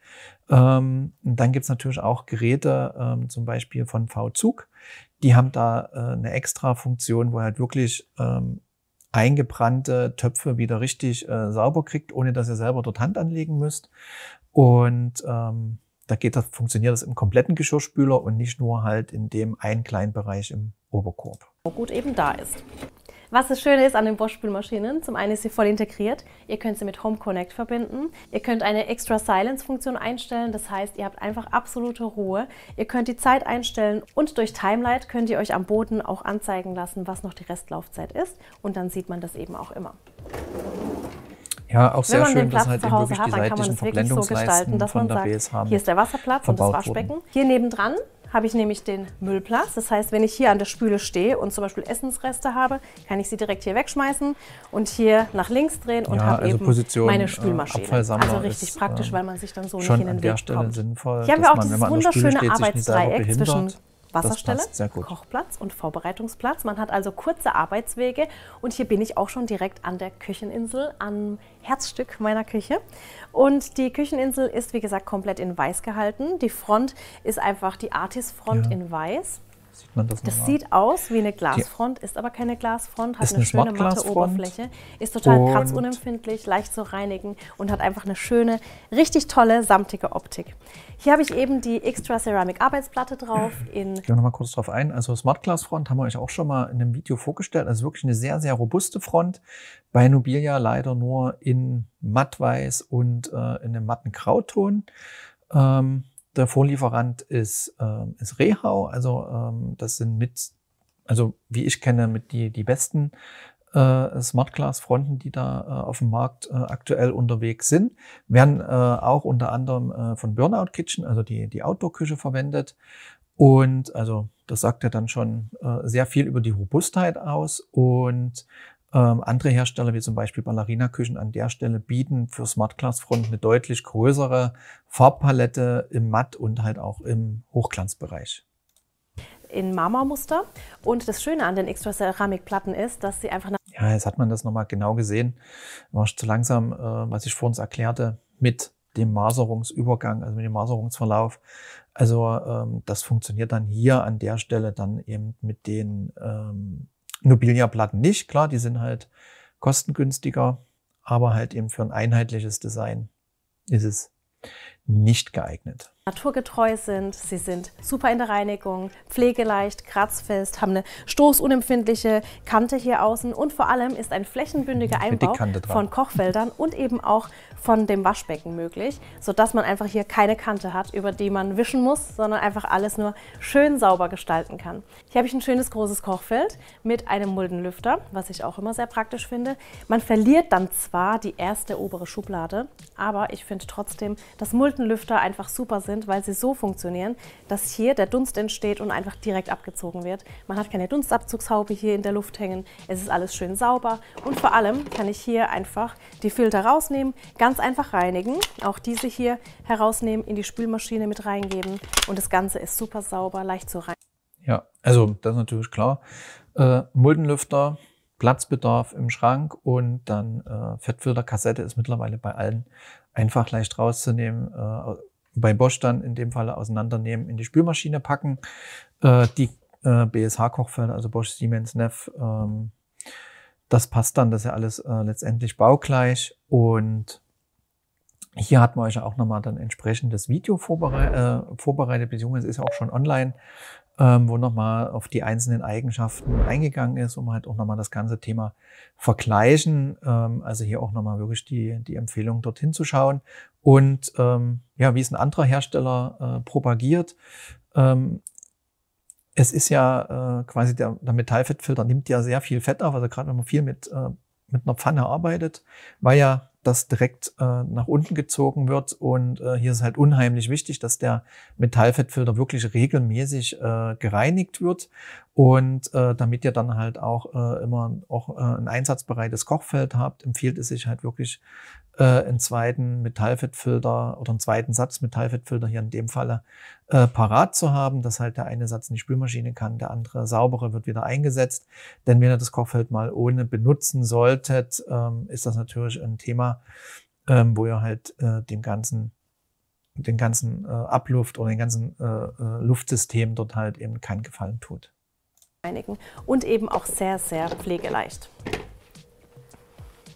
ähm, dann gibt's natürlich auch Geräte, ähm, zum Beispiel von V-Zug. Die haben da äh, eine extra Funktion, wo ihr halt wirklich ähm, eingebrannte Töpfe wieder richtig äh, sauber kriegt, ohne dass ihr selber dort Hand anlegen müsst. Und ähm, da geht das, funktioniert das im kompletten Geschirrspüler und nicht nur halt in dem einen kleinen Bereich im Oberkorb. Gut eben da ist. Was das Schöne ist an den Bosch-Spülmaschinen, zum einen ist sie voll integriert. Ihr könnt sie mit Home Connect verbinden. Ihr könnt eine Extra Silence Funktion einstellen, das heißt, ihr habt einfach absolute Ruhe. Ihr könnt die Zeit einstellen und durch Timelight könnt ihr euch am Boden auch anzeigen lassen, was noch die Restlaufzeit ist. Und dann sieht man das eben auch immer. Ja, auch sehr Wenn man schön, den Platz dass halt zu eben Hause wirklich hat, die dann kann man seitlichen das wirklich so gestalten, Verblendungsleisten dass von man der sagt, B S H hier ist der Wasserplatz und das verbaut Waschbecken. wurden. Hier nebendran habe ich nämlich den Müllplatz. Das heißt, wenn ich hier an der Spüle stehe und zum Beispiel Essensreste habe, kann ich sie direkt hier wegschmeißen und hier nach links drehen und Ja, habe also eben Position, meine äh, Spülmaschine. Abfallsammler Also richtig ist, praktisch, äh, weil man sich dann so nicht schon in den an der Weg Stelle kommt. sinnvoll, Hier haben dass wir auch man, wenn dieses man an der Spüle wunderschöne steht, sich nicht selber Arbeitsdreieck zwischen behindert. Wasserstelle, Das passt sehr gut. Kochplatz und Vorbereitungsplatz. Man hat also kurze Arbeitswege und hier bin ich auch schon direkt an der Kücheninsel, am Herzstück meiner Küche. Und die Kücheninsel ist, wie gesagt, komplett in weiß gehalten. Die Front ist einfach die Artis-Front Ja. in weiß. Sieht man das Das nochmal? sieht aus wie eine Glasfront, ist aber keine Glasfront, hat Ist eine eine schöne matte Smart-Glasfront Oberfläche, ist total und- kratzunempfindlich, leicht zu reinigen und hat einfach eine schöne, richtig tolle, samtige Optik. Hier habe ich eben die Extra Ceramic Arbeitsplatte drauf in Ich gehe noch mal kurz drauf ein. Also Smart Glass Front haben wir euch auch schon mal in einem Video vorgestellt. Also wirklich eine sehr, sehr robuste Front. Bei Nobilia leider nur in mattweiß und äh, in einem matten Grauton. Ähm, der Vorlieferant ist, ähm, ist Rehau. Also ähm, das sind mit, also wie ich kenne, mit die, die besten äh, Smart Glass Fronten, die da äh, auf dem Markt äh, aktuell unterwegs sind. Werden äh, auch unter anderem äh, von Burnout Kitchen, also die, die Outdoor-Küche verwendet. Und also das sagt ja dann schon äh, sehr viel über die Robustheit aus. Und ähm, andere Hersteller, wie zum Beispiel Ballerina Küchen an der Stelle, bieten für Smart Glass Front eine deutlich größere Farbpalette im Matt- und halt auch im Hochglanzbereich. in Marmormuster. Und das Schöne an den Extra Ceramikplatten ist, dass sie einfach Ja, jetzt hat man das nochmal genau gesehen. War zu langsam, äh, was ich vorhin erklärte, mit dem Maserungsübergang, also mit dem Maserungsverlauf. Also ähm, das funktioniert dann hier an der Stelle dann eben mit den ähm, Nobilia-Platten nicht. Klar, die sind halt kostengünstiger, aber halt eben für ein einheitliches Design ist es nicht geeignet. naturgetreu sind, sie sind super in der Reinigung, pflegeleicht, kratzfest, haben eine stoßunempfindliche Kante hier außen und vor allem ist ein flächenbündiger Einbau Dickkante dran. von Kochfeldern und eben auch von dem Waschbecken möglich, sodass man einfach hier keine Kante hat, über die man wischen muss, sondern einfach alles nur schön sauber gestalten kann. Hier habe ich ein schönes großes Kochfeld mit einem Muldenlüfter, was ich auch immer sehr praktisch finde. Man verliert dann zwar die erste obere Schublade, aber ich finde trotzdem, dass Muldenlüfter einfach super sind, weil sie so funktionieren, dass hier der Dunst entsteht und einfach direkt abgezogen wird. Man hat keine Dunstabzugshaube hier in der Luft hängen, es ist alles schön sauber und vor allem kann ich hier einfach die Filter rausnehmen, ganz einfach reinigen, auch diese hier herausnehmen, in die Spülmaschine mit reingeben und das Ganze ist super sauber, leicht zu reinigen. Ja, also das ist natürlich klar. Äh, Muldenlüfter, Platzbedarf im Schrank und dann äh, Fettfilterkassette ist mittlerweile bei allen einfach leicht rauszunehmen. Äh, bei Bosch dann in dem Fall auseinandernehmen, in die Spülmaschine packen. Äh, die äh, B S H-Kochfelder, also Bosch, Siemens, Neff, ähm, das passt dann, das ist ja alles äh, letztendlich baugleich. Und hier hat man euch ja auch nochmal dann entsprechend das Video vorberei äh, vorbereitet, beziehungsweise ist ja auch schon online, ähm, wo nochmal auf die einzelnen Eigenschaften eingegangen ist, um halt auch nochmal das ganze Thema vergleichen. Ähm, also hier auch nochmal wirklich die, die Empfehlung, dorthin zu schauen. Und ähm, ja, wie es ein anderer Hersteller äh, propagiert, ähm, es ist ja äh, quasi der, der Metallfettfilter nimmt ja sehr viel Fett auf, also gerade wenn man viel mit, äh, mit einer Pfanne arbeitet, weil ja das direkt äh, nach unten gezogen wird. Und äh, hier ist halt unheimlich wichtig, dass der Metallfettfilter wirklich regelmäßig äh, gereinigt wird. Und äh, damit ihr dann halt auch äh, immer auch äh, ein einsatzbereites Kochfeld habt, empfiehlt es sich halt wirklich äh, einen zweiten Metallfettfilter oder einen zweiten Satz Metallfettfilter hier in dem Falle äh, parat zu haben, dass halt der eine Satz in die Spülmaschine kann, der andere saubere wird wieder eingesetzt. Denn wenn ihr das Kochfeld mal ohne benutzen solltet, ähm, ist das natürlich ein Thema, ähm, wo ihr halt äh, dem ganzen den ganzen äh, Abluft oder den ganzen äh, äh, Luftsystem dort halt eben keinen Gefallen tut. Reinigen und eben auch sehr, sehr pflegeleicht.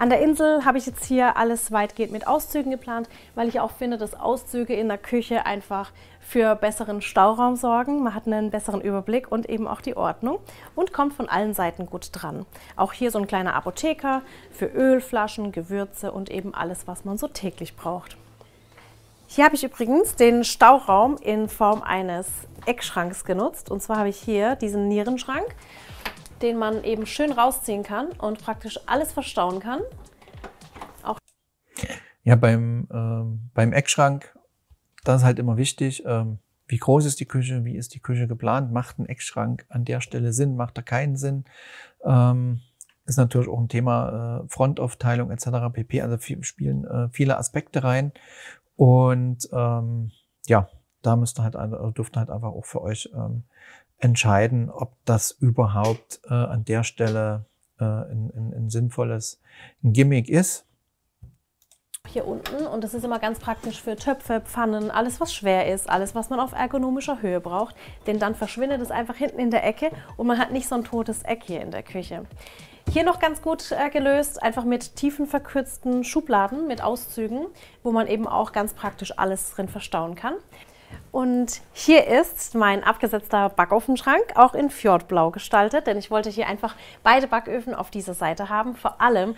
An der Insel habe ich jetzt hier alles weitgehend mit Auszügen geplant, weil ich auch finde, dass Auszüge in der Küche einfach für besseren Stauraum sorgen. Man hat einen besseren Überblick und eben auch die Ordnung und kommt von allen Seiten gut dran. Auch hier so ein kleiner Apotheker für Ölflaschen, Gewürze und eben alles, was man so täglich braucht. Hier habe ich übrigens den Stauraum in Form eines Eckschranks genutzt. Und zwar habe ich hier diesen Nierenschrank, den man eben schön rausziehen kann und praktisch alles verstauen kann. Auch ja, beim, ähm, beim Eckschrank, das ist halt immer wichtig, ähm, wie groß ist die Küche, wie ist die Küche geplant, macht ein Eckschrank an der Stelle Sinn, macht er keinen Sinn. Ähm, ist natürlich auch ein Thema äh, Frontaufteilung et cetera pp. Also viel, spielen äh, viele Aspekte rein. Und ähm, ja, da müsst ihr halt, dürft ihr halt einfach auch für euch ähm, entscheiden, ob das überhaupt äh, an der Stelle äh, ein, ein, ein sinnvolles Gimmick ist. Hier unten, und das ist immer ganz praktisch für Töpfe, Pfannen, alles was schwer ist, alles was man auf ergonomischer Höhe braucht, denn dann verschwindet es einfach hinten in der Ecke und man hat nicht so ein totes Eck hier in der Küche. Hier noch ganz gut äh, gelöst, einfach mit tiefenverkürzten Schubladen, mit Auszügen, wo man eben auch ganz praktisch alles drin verstauen kann. Und hier ist mein abgesetzter Backofenschrank, auch in Fjordblau gestaltet, denn ich wollte hier einfach beide Backöfen auf dieser Seite haben, vor allem.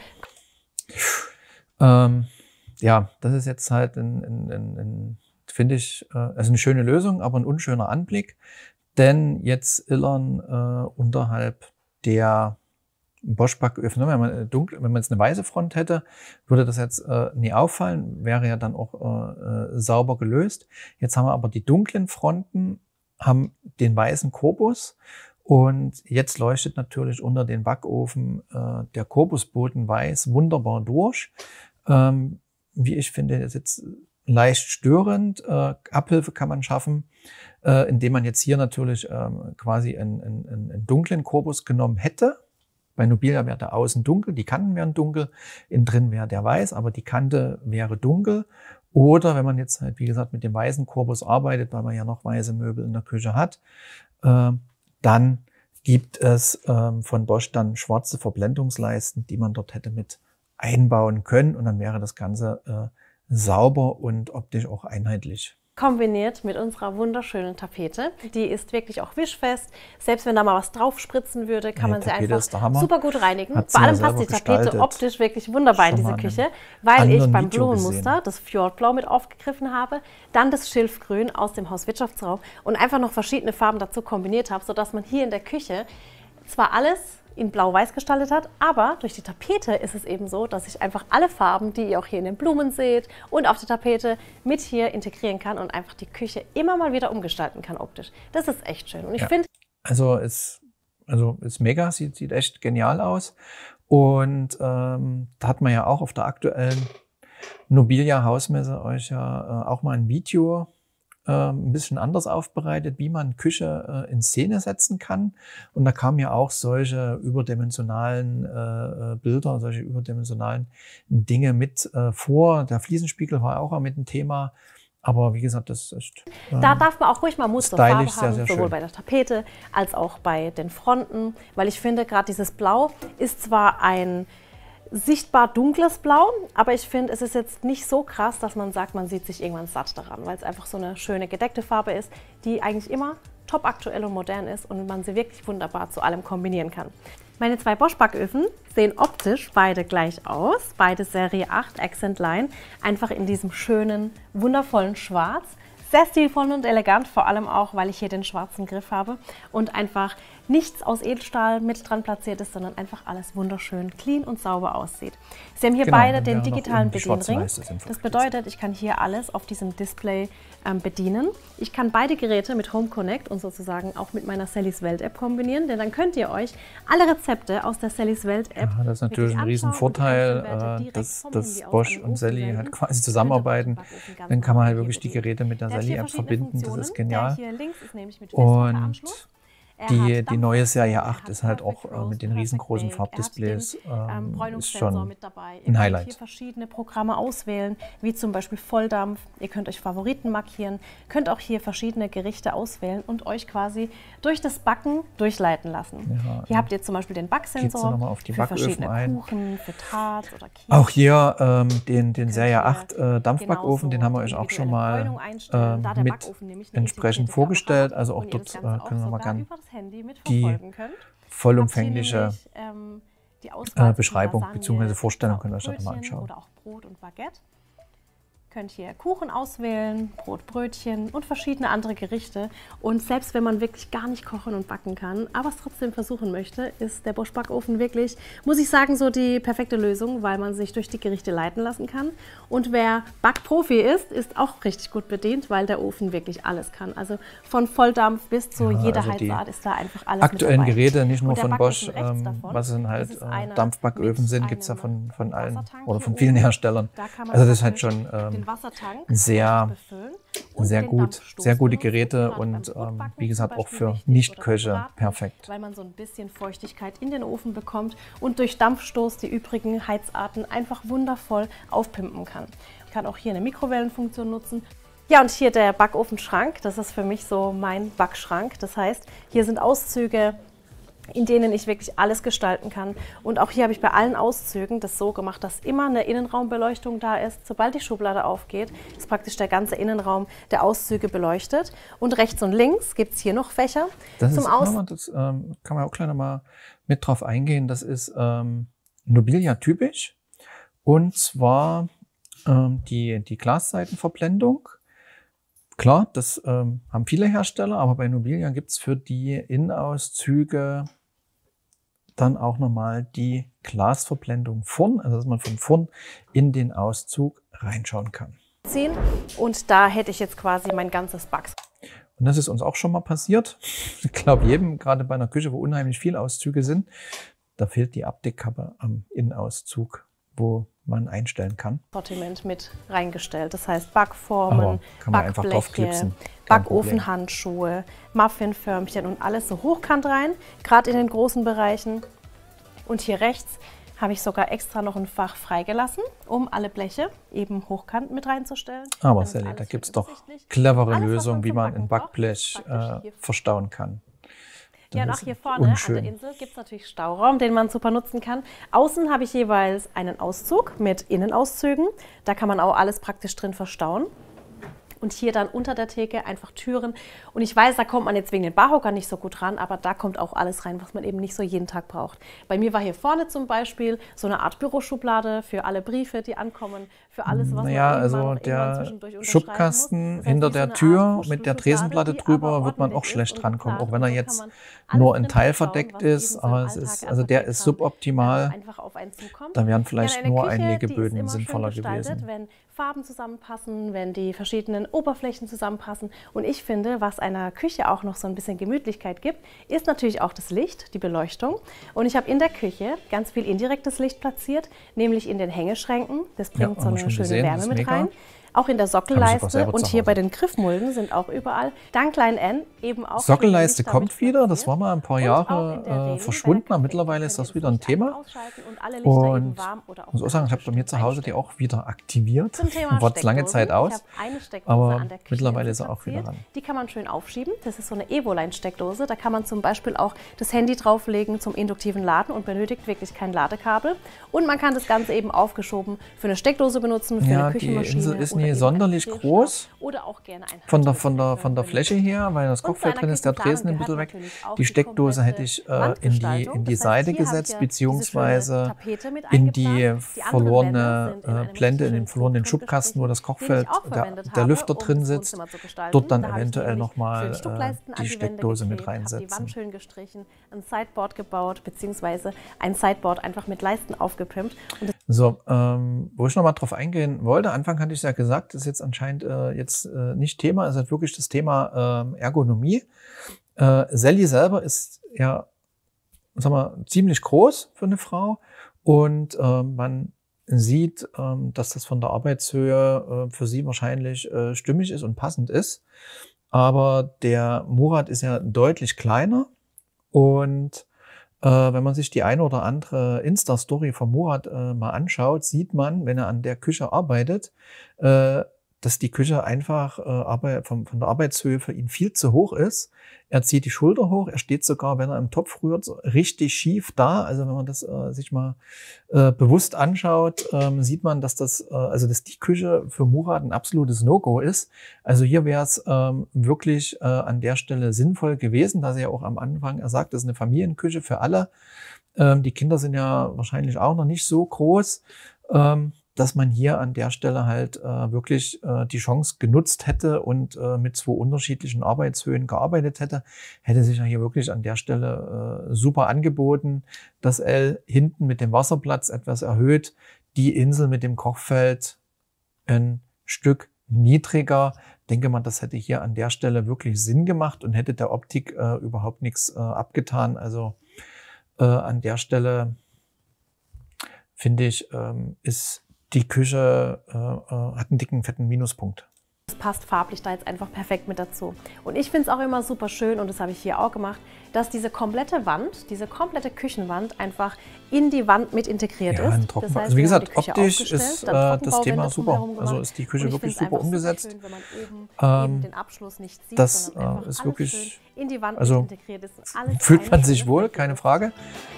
Ähm, ja, das ist jetzt halt, ein, ein, ein, ein, finde ich, äh, also eine schöne Lösung, aber ein unschöner Anblick, denn jetzt illern äh, unterhalb der Bosch-Backöfen, wenn man dunkel, wenn man jetzt eine weiße Front hätte, würde das jetzt äh, nie auffallen, wäre ja dann auch äh, sauber gelöst. Jetzt haben wir aber die dunklen Fronten, haben den weißen Korpus und jetzt leuchtet natürlich unter den Backofen äh, der Korpusboden weiß wunderbar durch. Ähm, wie ich finde, ist jetzt leicht störend. Äh, Abhilfe kann man schaffen, äh, indem man jetzt hier natürlich ähm, quasi einen, einen, einen dunklen Korpus genommen hätte. Bei Nobilia wäre der außen dunkel, die Kanten wären dunkel, innen drin wäre der weiß, aber die Kante wäre dunkel. Oder wenn man jetzt halt, wie gesagt, mit dem weißen Korpus arbeitet, weil man ja noch weiße Möbel in der Küche hat, äh, dann gibt es äh, von Bosch dann schwarze Verblendungsleisten, die man dort hätte mit einbauen können. Und dann wäre das Ganze äh, sauber und optisch auch einheitlich. Kombiniert mit unserer wunderschönen Tapete. Die ist wirklich auch wischfest. Selbst wenn da mal was drauf spritzen würde, kann man sie einfach super gut reinigen. Vor allem passt die Tapete optisch wirklich wunderbar in diese Küche, weil ich beim Blumenmuster das Fjordblau mit aufgegriffen habe, dann das Schilfgrün aus dem Hauswirtschaftsraum und einfach noch verschiedene Farben dazu kombiniert habe, sodass man hier in der Küche zwar alles in blau-weiß gestaltet hat, aber durch die Tapete ist es eben so, dass ich einfach alle Farben, die ihr auch hier in den Blumen seht und auf der Tapete mit hier integrieren kann und einfach die Küche immer mal wieder umgestalten kann optisch. Das ist echt schön und ich ja. finde... Also ist, also ist mega, sieht, sieht echt genial aus und ähm, da hat man ja auch auf der aktuellen Nobilia Hausmesse euch ja äh, auch mal ein Video ein bisschen anders aufbereitet, wie man Küche äh, in Szene setzen kann. Und da kamen ja auch solche überdimensionalen äh, Bilder, solche überdimensionalen Dinge mit äh, vor. Der Fliesenspiegel war auch mit ein Thema. Aber wie gesagt, das ist... Ähm, da darf man auch ruhig mal Musterfarbe haben, sehr, sehr sowohl schön. bei der Tapete als auch bei den Fronten. Weil ich finde, gerade dieses Blau ist zwar ein sichtbar dunkles Blau, aber ich finde, es ist jetzt nicht so krass, dass man sagt, man sieht sich irgendwann satt daran, weil es einfach so eine schöne gedeckte Farbe ist, die eigentlich immer top aktuell und modern ist und man sie wirklich wunderbar zu allem kombinieren kann. Meine zwei Bosch-Backöfen sehen optisch beide gleich aus, beide Serie acht Accent Line, einfach in diesem schönen, wundervollen Schwarz. Sehr stilvoll und elegant, vor allem auch, weil ich hier den schwarzen Griff habe und einfach nichts aus Edelstahl mit dran platziert ist, sondern einfach alles wunderschön clean und sauber aussieht. Sie haben hier genau, beide den digitalen Bedienring. Das bedeutet, ich kann hier alles auf diesem Display ähm, bedienen. Ich kann beide Geräte mit Home Connect und sozusagen auch mit meiner Sallys Welt App kombinieren, denn dann könnt ihr euch alle Rezepte aus der Sallys Welt App ja, das ist natürlich ein Riesenvorteil, äh, dass, dass Bosch und Sally halt quasi zusammenarbeiten. Dann kann man halt wirklich die Geräte mit der Sally App verbinden, das ist genial. Hier links ist nämlich mit und Er Die, hat die neue Dampfwechsel, Serie er acht hat ist halt auch Perfect äh, Roast, mit den Perfect riesengroßen Bake, er hat den Farbdisplays ähm, ähm, ist Bräunungssensor schon mit dabei. Ihr ein könnt Highlight. hier verschiedene Programme auswählen, wie zum Beispiel Volldampf. Ihr könnt euch Favoriten markieren, könnt auch hier verschiedene Gerichte auswählen und euch quasi durch das Backen durchleiten lassen. Ja, Hier habt ihr zum Beispiel den geht's dann Backsensor nochmal auf die für Backöfen verschiedene ein. Kuchen, für Tarts oder Kekse. Auch hier ähm, den, den Könnt Serie ihr acht äh, Dampfbackofen, den haben wir genauso euch auch die schon individuelle Bräunung mal einstellen, äh, da der mit Backofen nämlich eine entsprechend integrierte vorgestellt. Kamera hat Also auch und ihr das dort Ganze äh, auch können wir mal sogar gern über das Handy mit die verfolgen könnt. vollumfängliche Habt hier nämlich, ähm, die Auswahl äh, Beschreibung zwischen bzw. Lasagne, Vorstellung Pizza könnt ihr und euch das nochmal Brötchen anschauen. oder auch Brot und Baguette. Könnt hier Kuchen auswählen, Brot, Brötchen und verschiedene andere Gerichte. Und selbst wenn man wirklich gar nicht kochen und backen kann, aber es trotzdem versuchen möchte, ist der Bosch Backofen wirklich, muss ich sagen, so die perfekte Lösung, weil man sich durch die Gerichte leiten lassen kann. Und wer Backprofi ist, ist auch richtig gut bedient, weil der Ofen wirklich alles kann. Also von Volldampf bis zu Ja, jeder also die Heizart ist da einfach alles aktuellen mit dabei. Geräte, nicht nur Und der von Backofen Bosch, rechts ähm, davon, was sind das halt ist äh, einer Dampfbacköfen mit sind, gibt es ja einem von, von allen Wassertank oder hier von vielen oben. Herstellern. Da kann man Also das ist halt praktisch schon ähm, den Wassertank sehr, befüllen und sehr den gut, Dampfstoß sehr gute benutzen, Geräte gerade beim und ähm, Brotbacken wie gesagt zum auch Beispiel für wichtig oder beim Nichtköche Braten, perfekt. weil man so ein bisschen Feuchtigkeit in den Ofen bekommt und durch Dampfstoß die übrigen Heizarten einfach wundervoll aufpimpen kann. Ich kann auch hier eine Mikrowellenfunktion nutzen. Ja, und hier der Backofenschrank, das ist für mich so mein Backschrank. Das heißt, hier sind Auszüge, in denen ich wirklich alles gestalten kann. Und auch hier habe ich bei allen Auszügen das so gemacht, dass immer eine Innenraumbeleuchtung da ist. Sobald die Schublade aufgeht, ist praktisch der ganze Innenraum der Auszüge beleuchtet. Und rechts und links gibt es hier noch Fächer. Das zum ist, Aus mal, das ähm, kann man auch gleich noch mal mit drauf eingehen. Das ist ähm, Nobilia typisch. Und zwar ähm, die, die Glasseitenverblendung. Klar, das ähm, haben viele Hersteller, aber bei Nobilia gibt es für die Innenauszüge dann auch nochmal die Glasverblendung vorn, also dass man von vorn in den Auszug reinschauen kann. ziehen. Und da hätte ich jetzt quasi mein ganzes Back. Und das ist uns auch schon mal passiert. Ich glaube jedem, gerade bei einer Küche, wo unheimlich viele Auszüge sind, da fehlt die Abdeckkappe am Innenauszug, wo man einstellen kann. Sortiment mit reingestellt. Das heißt Backformen, kann man einfach drauf Backbleche, klipsen. Kein Backofenhandschuhe, Muffinförmchen und alles so hochkant rein, gerade in den großen Bereichen. Und hier rechts habe ich sogar extra noch ein Fach freigelassen, um alle Bleche eben hochkant mit reinzustellen. Aber Dann ist Sally, alles da schön gibt es doch übersichtlich. clevere Alles, was Lösungen, man wie zum man Backen ein braucht, Backblech ist praktisch äh, hier. verstauen kann. Ja, und Das auch hier ist vorne an unschön. der Insel gibt es natürlich Stauraum, den man super nutzen kann. Außen habe ich jeweils einen Auszug mit Innenauszügen. Da kann man auch alles praktisch drin verstauen. Und hier dann unter der Theke einfach Türen. Und ich weiß, da kommt man jetzt wegen den Barhockern nicht so gut ran, aber da kommt auch alles rein, was man eben nicht so jeden Tag braucht. Bei mir war hier vorne zum Beispiel so eine Art Büroschublade für alle Briefe, die ankommen, für alles, was Naja, man also irgendwann noch irgendwann der zwischendurch unterschreiben Schubkasten muss. Das heißt, hinter wie so der eine Art Tür mit der Kuschelschublade, Tresenplatte die drüber aber wird man auch ordentlich schlecht ist und rankommen, auch geplant. wenn er Und so jetzt kann man alles nur drin ein Teil verstauen, verdeckt was eben ist, so im aber es Alltag ist, an also der ist Papierkram, suboptimal. ähm, einfach auf einen zukommt. Da wären Ja, vielleicht eine nur Küche, die ist Einlegeböden immer schön sinnvoller gestaltet, gewesen. wenn Farben zusammenpassen, wenn die verschiedenen Oberflächen zusammenpassen. Und ich finde, was einer Küche auch noch so ein bisschen Gemütlichkeit gibt, ist natürlich auch das Licht, die Beleuchtung. Und ich habe in der Küche ganz viel indirektes Licht platziert, nämlich in den Hängeschränken. Das bringt Ja, so haben wir eine schon schöne gesehen, das Wärme ist mit mega. rein. Auch in der Haben wir Sockelleiste selber und zu hier bei Hause. den Griffmulden sind auch überall dank kleinen N eben auch Sockelleiste schöne Lichter kommt mit wieder, das platziert. war mal ein paar Und Jahre auch in der äh, Reling verschwunden, bei der aber Küche mittlerweile könnt ist ihr das das wieder ein Licht Thema. einfach ausschalten und alle Lichter eben Und warm oder auch muss auch sagen, ich habe bei mir zu Hause die auch wieder aktiviert. Zum Thema War es lange Steckdosen. Zeit Ich aus, habe eine Steckdose aber an der mittlerweile ist Kücheninsel er auch wieder platziert. ran. Die kann man schön aufschieben. Das ist so eine Evoline-Steckdose. Da kann man zum Beispiel auch das Handy drauflegen zum induktiven Laden und benötigt wirklich kein Ladekabel. Und man kann das Ganze eben aufgeschoben für eine Steckdose benutzen, für Ja, eine die Küchenmaschine Insel ist oder nie eben sonderlich einen groß. Oder auch gerne ein Von der, von der, Handtuch von der Fläche her, weil das Und zu Kochfeld einer drin ist, der Küchenplanung Tresen ein bisschen gehört weg. natürlich auch Die die Steckdose komplette hätte ich äh, in die, Wandgestaltung. in die Das heißt, Seite hier habt gesetzt, ihr diese beziehungsweise schöne Tapete mit in die eingeplant. Die anderen verlorene Wände sind in äh, einem Blende, in richtig den schönen verlorenen Siebdruck Schubkasten, wo das gestrichen, den ich Kochfeld, auch der, verwendet der habe, Lüfter um drin das sitzt. Wohnzimmer zu gestalten. Dort dann Da habe ich eventuell nämlich nochmal schön äh, Stuckleisten an die die Wände Steckdose mit geklebt, habe die Wand reinsetzen. schön gestrichen, ein Sideboard gebaut, beziehungsweise ein Sideboard einfach mit Leisten aufgepimpt. Und So, ähm, wo ich nochmal drauf eingehen wollte, Anfang hatte ich ja gesagt, das ist jetzt anscheinend äh, jetzt äh, nicht Thema, es ist halt wirklich das Thema ähm, Ergonomie. Äh, Sally selber ist ja, sag mal, ziemlich groß für eine Frau und ähm, man sieht, ähm, dass das von der Arbeitshöhe äh, für sie wahrscheinlich äh, stimmig ist und passend ist. Aber der Murat ist ja deutlich kleiner Und äh, wenn man sich die eine oder andere Insta-Story von Murat äh, mal anschaut, sieht man, wenn er an der Küche arbeitet, äh, dass die Küche einfach äh, Arbeit, von, von der Arbeitshöhe für ihn viel zu hoch ist. Er zieht die Schulter hoch, er steht sogar, wenn er im Topf rührt, so richtig schief da. Also wenn man das äh, sich mal äh, bewusst anschaut, ähm, sieht man, dass das, äh, also dass die Küche für Murat ein absolutes No-Go ist. Also hier wäre es ähm, wirklich äh, an der Stelle sinnvoll gewesen, dass er ja auch am Anfang, er sagt, das ist eine Familienküche für alle. Ähm, die Kinder sind ja wahrscheinlich auch noch nicht so groß. Ähm, dass man hier an der Stelle halt äh, wirklich äh, die Chance genutzt hätte und äh, mit zwei unterschiedlichen Arbeitshöhen gearbeitet hätte, hätte sich ja hier wirklich an der Stelle äh, super angeboten. Das L hinten mit dem Wasserplatz etwas erhöht, die Insel mit dem Kochfeld ein Stück niedriger. Denke mal, das hätte hier an der Stelle wirklich Sinn gemacht und hätte der Optik äh, überhaupt nichts äh, abgetan. Also äh, an der Stelle finde ich, ähm, ist die Küche äh, äh, hat einen dicken, fetten Minuspunkt. Das passt farblich da jetzt einfach perfekt mit dazu. Und ich finde es auch immer super schön, und das habe ich hier auch gemacht, dass diese komplette Wand, diese komplette Küchenwand einfach in die Wand mit integriert ja, ist. Das heißt, also wie gesagt, optisch ist äh, das Thema super. Also ist die Küche wirklich super umgesetzt. Schön, wenn man oben ähm, den Abschluss nicht sieht, das äh, ist wirklich, in die Wand also integriert ist. Alles fühlt man sich wohl, keine Frage.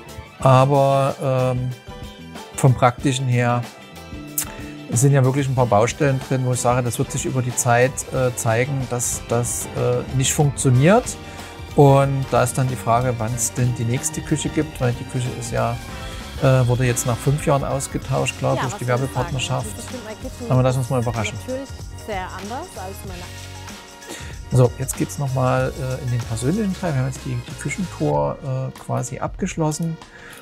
Aber ähm, vom Praktischen her, es sind ja wirklich ein paar Baustellen drin, wo ich sage, das wird sich über die Zeit äh, zeigen, dass das äh, nicht funktioniert. Und da ist dann die Frage, wann es denn die nächste Küche gibt, weil die Küche ist ja, äh, wurde jetzt nach fünf Jahren ausgetauscht, klar, ja, durch die Werbepartnerschaft. Aber lass uns mal überraschen. Natürlich sehr anders als meine. So, jetzt geht es nochmal äh, in den persönlichen Teil. Wir haben jetzt die, die Küchentour äh, quasi abgeschlossen.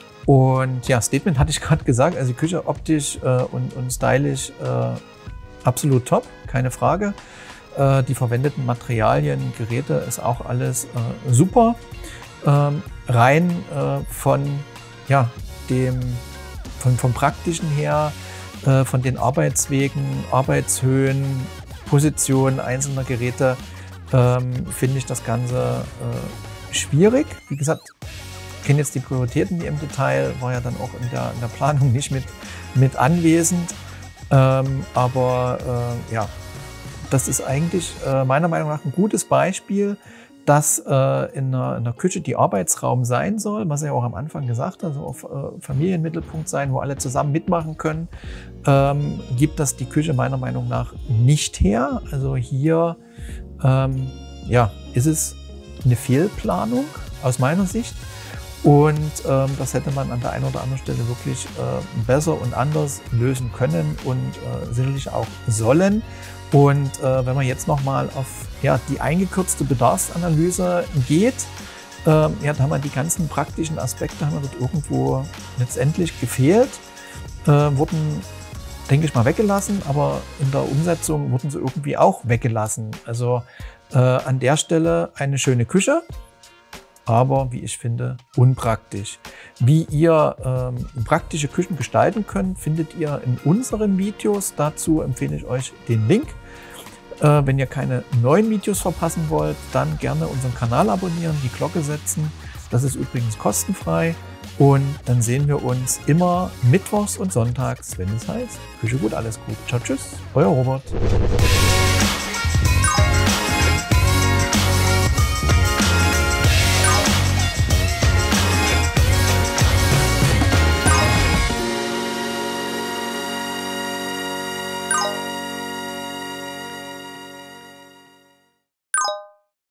Und ja, Statement hatte ich gerade gesagt, also die Küche optisch äh, und, und stylisch äh, absolut top, keine Frage. Äh, die verwendeten Materialien, Geräte ist auch alles äh, super. Ähm, rein äh, von, ja, dem, von, vom Praktischen her, äh, von den Arbeitswegen, Arbeitshöhen, Positionen einzelner Geräte, ähm, finde ich das Ganze äh, schwierig. Wie gesagt, ich kenne jetzt die Prioritäten die im Detail, war ja dann auch in der, in der Planung nicht mit, mit anwesend. Ähm, aber äh, ja, das ist eigentlich äh, meiner Meinung nach ein gutes Beispiel, dass äh, in, einer, in einer Küche die Arbeitsraum sein soll, was er ja auch am Anfang gesagt hat, also auf äh, Familienmittelpunkt sein, wo alle zusammen mitmachen können, ähm, gibt das die Küche meiner Meinung nach nicht her. Also hier ähm, ja, ist es eine Fehlplanung aus meiner Sicht. Und ähm, das hätte man an der einen oder anderen Stelle wirklich äh, besser und anders lösen können und äh, sicherlich auch sollen. Und äh, wenn man jetzt nochmal auf ja, die eingekürzte Bedarfsanalyse geht, äh, ja, da haben wir die ganzen praktischen Aspekte haben wir dort irgendwo letztendlich gefehlt, äh, wurden, denke ich mal, weggelassen, aber in der Umsetzung wurden sie irgendwie auch weggelassen. Also äh, an der Stelle eine schöne Küche, aber wie ich finde, unpraktisch. Wie ihr ähm, praktische Küchen gestalten könnt, findet ihr in unseren Videos. Dazu empfehle ich euch den Link. Äh, wenn ihr keine neuen Videos verpassen wollt, dann gerne unseren Kanal abonnieren, die Glocke setzen. Das ist übrigens kostenfrei. Und dann sehen wir uns immer mittwochs und sonntags, wenn es heißt, Küche gut, alles gut. Ciao, tschüss, euer Robert.